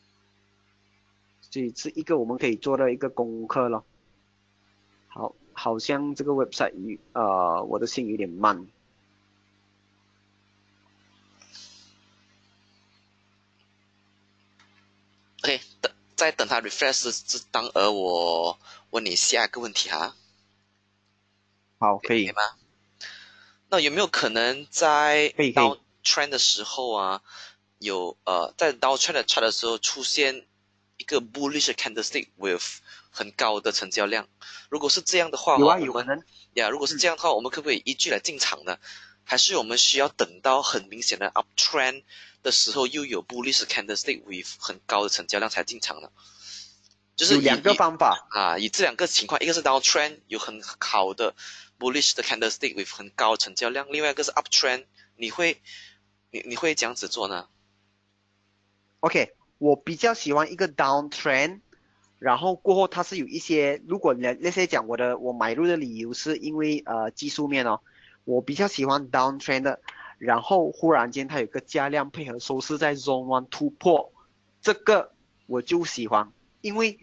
所以是一个我们可以做的一个功课了。好。好像这个 website 呃，我的信有点慢。 OK， 等在等它 refresh 之当儿，我问你下一个问题哈。 好，可以。 可以吗？那有没有可能在 down trend 的时候啊，有呃在 down trend 的 chart 的时候出现一个 bullish candlestick with 很高的成交量？如果是这样的话， 有啊，有可能。 呀，如果是这样的话，嗯、我们可不可以依据来进场呢？还是我们需要等到很明显的 uptrend 的时候，又有 bullish candlestick with 很高的成交量才进场呢？就是有两个方法啊，以这两个情况，一个是 downtrend 有很好的 bullish 的 candlestick with 很高成交量，另外一个是 uptrend， 你会你你会这样子做呢 ？OK， 我比较喜欢一个 downtrend。然后过后它是有一些，如果那那些讲我的我买入的理由是因为呃技术面哦，我比较喜欢 downtrend 的，然后忽然间它有个加量配合收市在 zone one 突破，这个我就喜欢，因为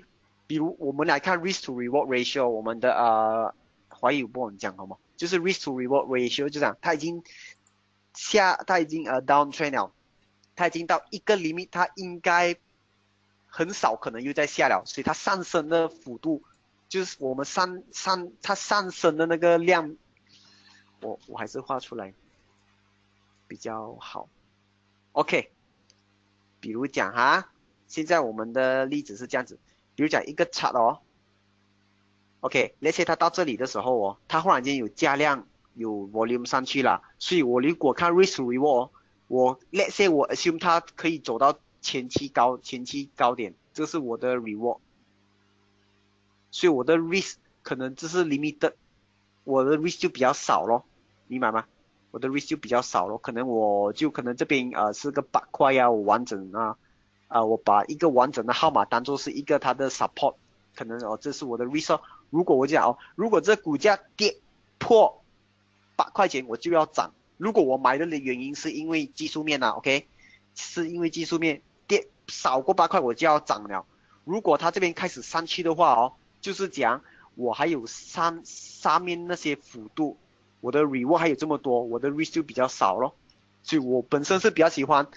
比如我们来看 risk to reward ratio， 我们的呃华语不能讲好吗？就是 risk to reward ratio 就这样，它已经下，它已经呃 downtrend 了，它已经到一个 limit， 它应该很少可能又在下了，所以它上升的幅度就是我们上上它上升的那个量，我我还是画出来比较好。OK， 比如讲哈，现在我们的例子是这样子，比如讲一个 chart 哦 ，OK，let's say 它到这里的时候哦，它忽然间有加量，有 volume 上去了，所以我如果看 risk to reward， 我 let's say 我 assume 它可以走到前期高前期高点，这是我的 reward， 所以我的 risk 可能只是 limited， 我的 risk 就比较少咯，明白吗？我的 risk 就比较少咯，可能我就可能这边呃是个板块啊，我完整啊。啊、呃，我把一个完整的号码当做是一个它的 support， 可能哦，这是我的 risk。如果我讲哦，如果这股价跌破八块钱，我就要涨。如果我买的原因是因为技术面啊 ，OK， 是因为技术面跌少过八块，我就要涨了。如果它这边开始上去的话哦，就是讲我还有上上面那些幅度，我的 reward 还有这么多，我的 risk 就比较少咯。所以我本身是比较喜欢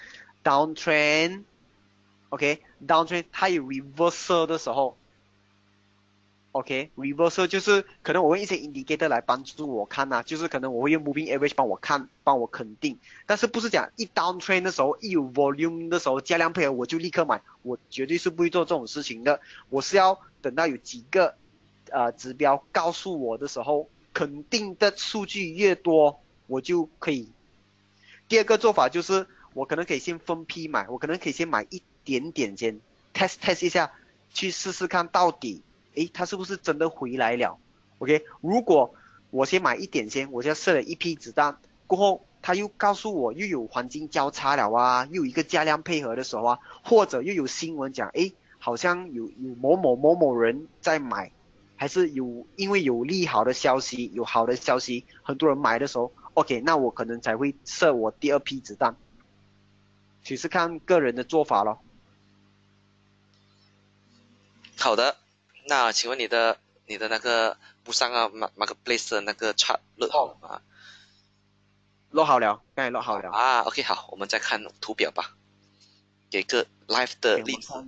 downtrend。OK，downtrend 它有 reversal 的时候 ，OK，reversal 就是可能我用一些 indicator 来帮助我看啊，就是可能我会用 moving average 帮我看，帮我肯定，但是不是讲一 downtrend 的时候，一有 volume 的时候加量配合我就立刻买，我绝对是不会做这种事情的，我是要等到有几个呃指标告诉我的时候，肯定的数据越多，我就可以。第二个做法就是我可能可以先分批买，我可能可以先买一点点先 test test 一下，去试试看到底，诶，它是不是真的回来了 ？OK， 如果我先买一点先，我就设了一批子弹，过后他又告诉我又有黄金交叉了啊，又有一个加量配合的时候啊，或者又有新闻讲，诶，好像有有某某某某人在买，还是有因为有利好的消息，有好的消息，很多人买的时候。OK， 那我可能才会设我第二批子弹，只是看个人的做法咯。 好的，那请问你的你的那个不上啊 marketplace 的那个 chart 录好了吗？ 落好了，刚才落好了。 啊 ，OK， 好，我们再看图表吧，给个 live 的 Okay， 例子。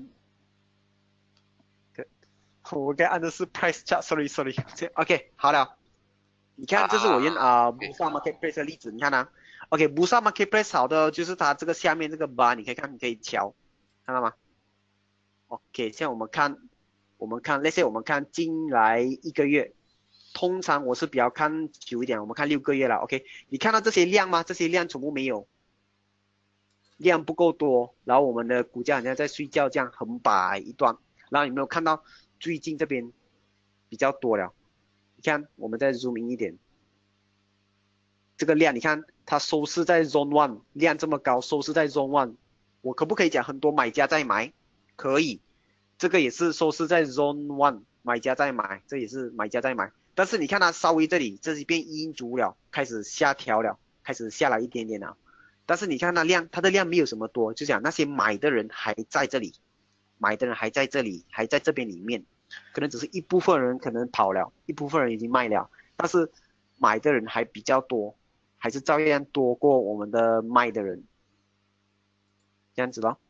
我刚按的是 price chart，sorry sorry。OK， 好了。你看，这是我用啊啊 Bursa Marketplace 的例子，你看啊 ，OK，Bursa Marketplace 好的就是它这个下面这个 bar， 你可以看，你可以瞧，看到吗 ？OK， 现在我们看，我们看那些我们看进来一个月，通常我是比较看久一点，我们看六个月了 ，OK， 你看到这些量吗？这些量全部没有，量不够多，然后我们的股价好像在睡觉这样横摆一段，然后有没有看到最近这边比较多了？你看，我们再 zoom in 一点，这个量，你看它收市在 zone one， 量这么高，收市在 zone one， 我可不可以讲很多买家在买？可以，这个也是收市在 zone one， 买家在买，这也是买家在买。但是你看它稍微这里，这是变阴烛了，开始下调了，开始下来一点点了。但是你看它量，它的量没有什么多，就讲那些买的人还在这里，买的人还在这里，还在这边里面。可能只是一部分人可能跑了，一部分人已经卖了，但是买的人还比较多，还是照样多过我们的卖的人，这样子咯。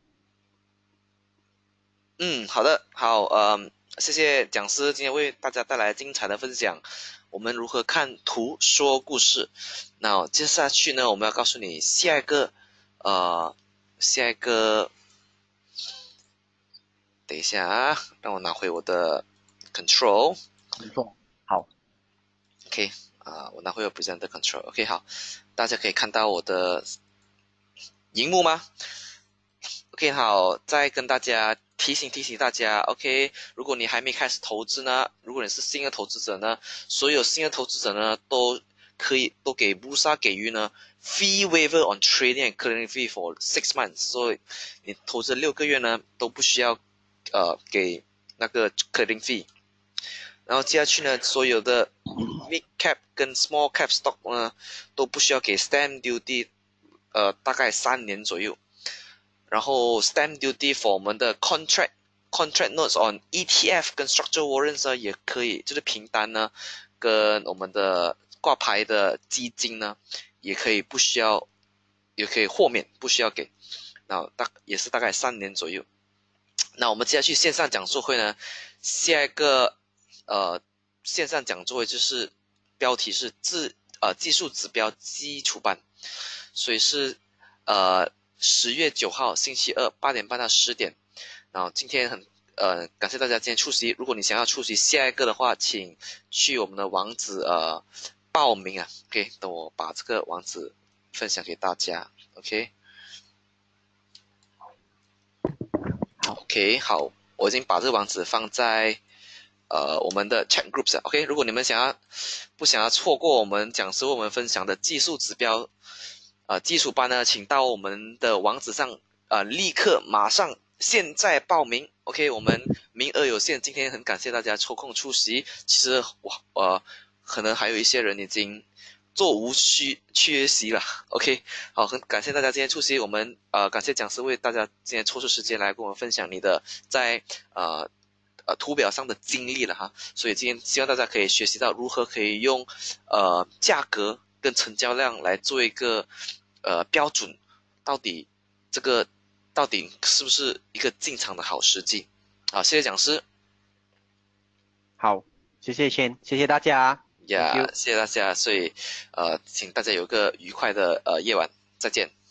嗯，好的，好，嗯，谢谢讲师今天为大家带来精彩的分享。我们如何看图说故事？那接下去呢，我们要告诉你下一个，呃，下一个。等一下啊，让我拿回我的 control。 control 好。 OK 啊、呃，我拿回我 present 的 control。OK 好，大家可以看到我的荧幕吗 ？OK 好，再跟大家提醒提醒大家 ，OK， 如果你还没开始投资呢，如果你是新的投资者呢，所有新的投资者呢都可以都给 Bursa 给予呢 fee waiver on trading and clearing fee for six months， 所以你投资六个月呢都不需要。呃，给那个 clearing fee， 然后接下去呢，所有的 mid cap 跟 small cap stock 呢，都不需要给 stamp duty， 呃，大概三年左右。然后 stamp duty for 我们的 contract contract notes on E T F 跟 structured warrants 呢，也可以，就是平单呢，跟我们的挂牌的基金呢，也可以不需要，也可以豁免，不需要给。那大也是大概三年左右。那我们接下去线上讲座会呢，下一个呃线上讲座会就是标题是自呃技术指标基础班，所以是呃十月九号星期二八点半到十点。然后今天很呃感谢大家今天出席，如果你想要出席下一个的话，请去我们的网址呃报名啊。OK， 等我把这个网址分享给大家。OK。OK， 好，我已经把这个网址放在呃我们的 chat groups。OK， 如果你们想要不想要错过我们讲师为我们分享的技术指标呃基础班呢，请到我们的网址上呃立刻马上现在报名。OK， 我们名额有限，今天很感谢大家抽空出席。其实哇呃可能还有一些人已经座无虚缺席了 ，OK， 好，很感谢大家今天出席，我们呃感谢讲师为大家今天抽出时间来跟我们分享你的在呃呃图表上的经历了哈，所以今天希望大家可以学习到如何可以用呃价格跟成交量来做一个呃标准，到底这个到底是不是一个进场的好时机？好，谢谢讲师。 好，谢谢谦，谢谢大家。 呀、yeah, 谢谢大家，所以呃，请大家有个愉快的呃夜晚，再见。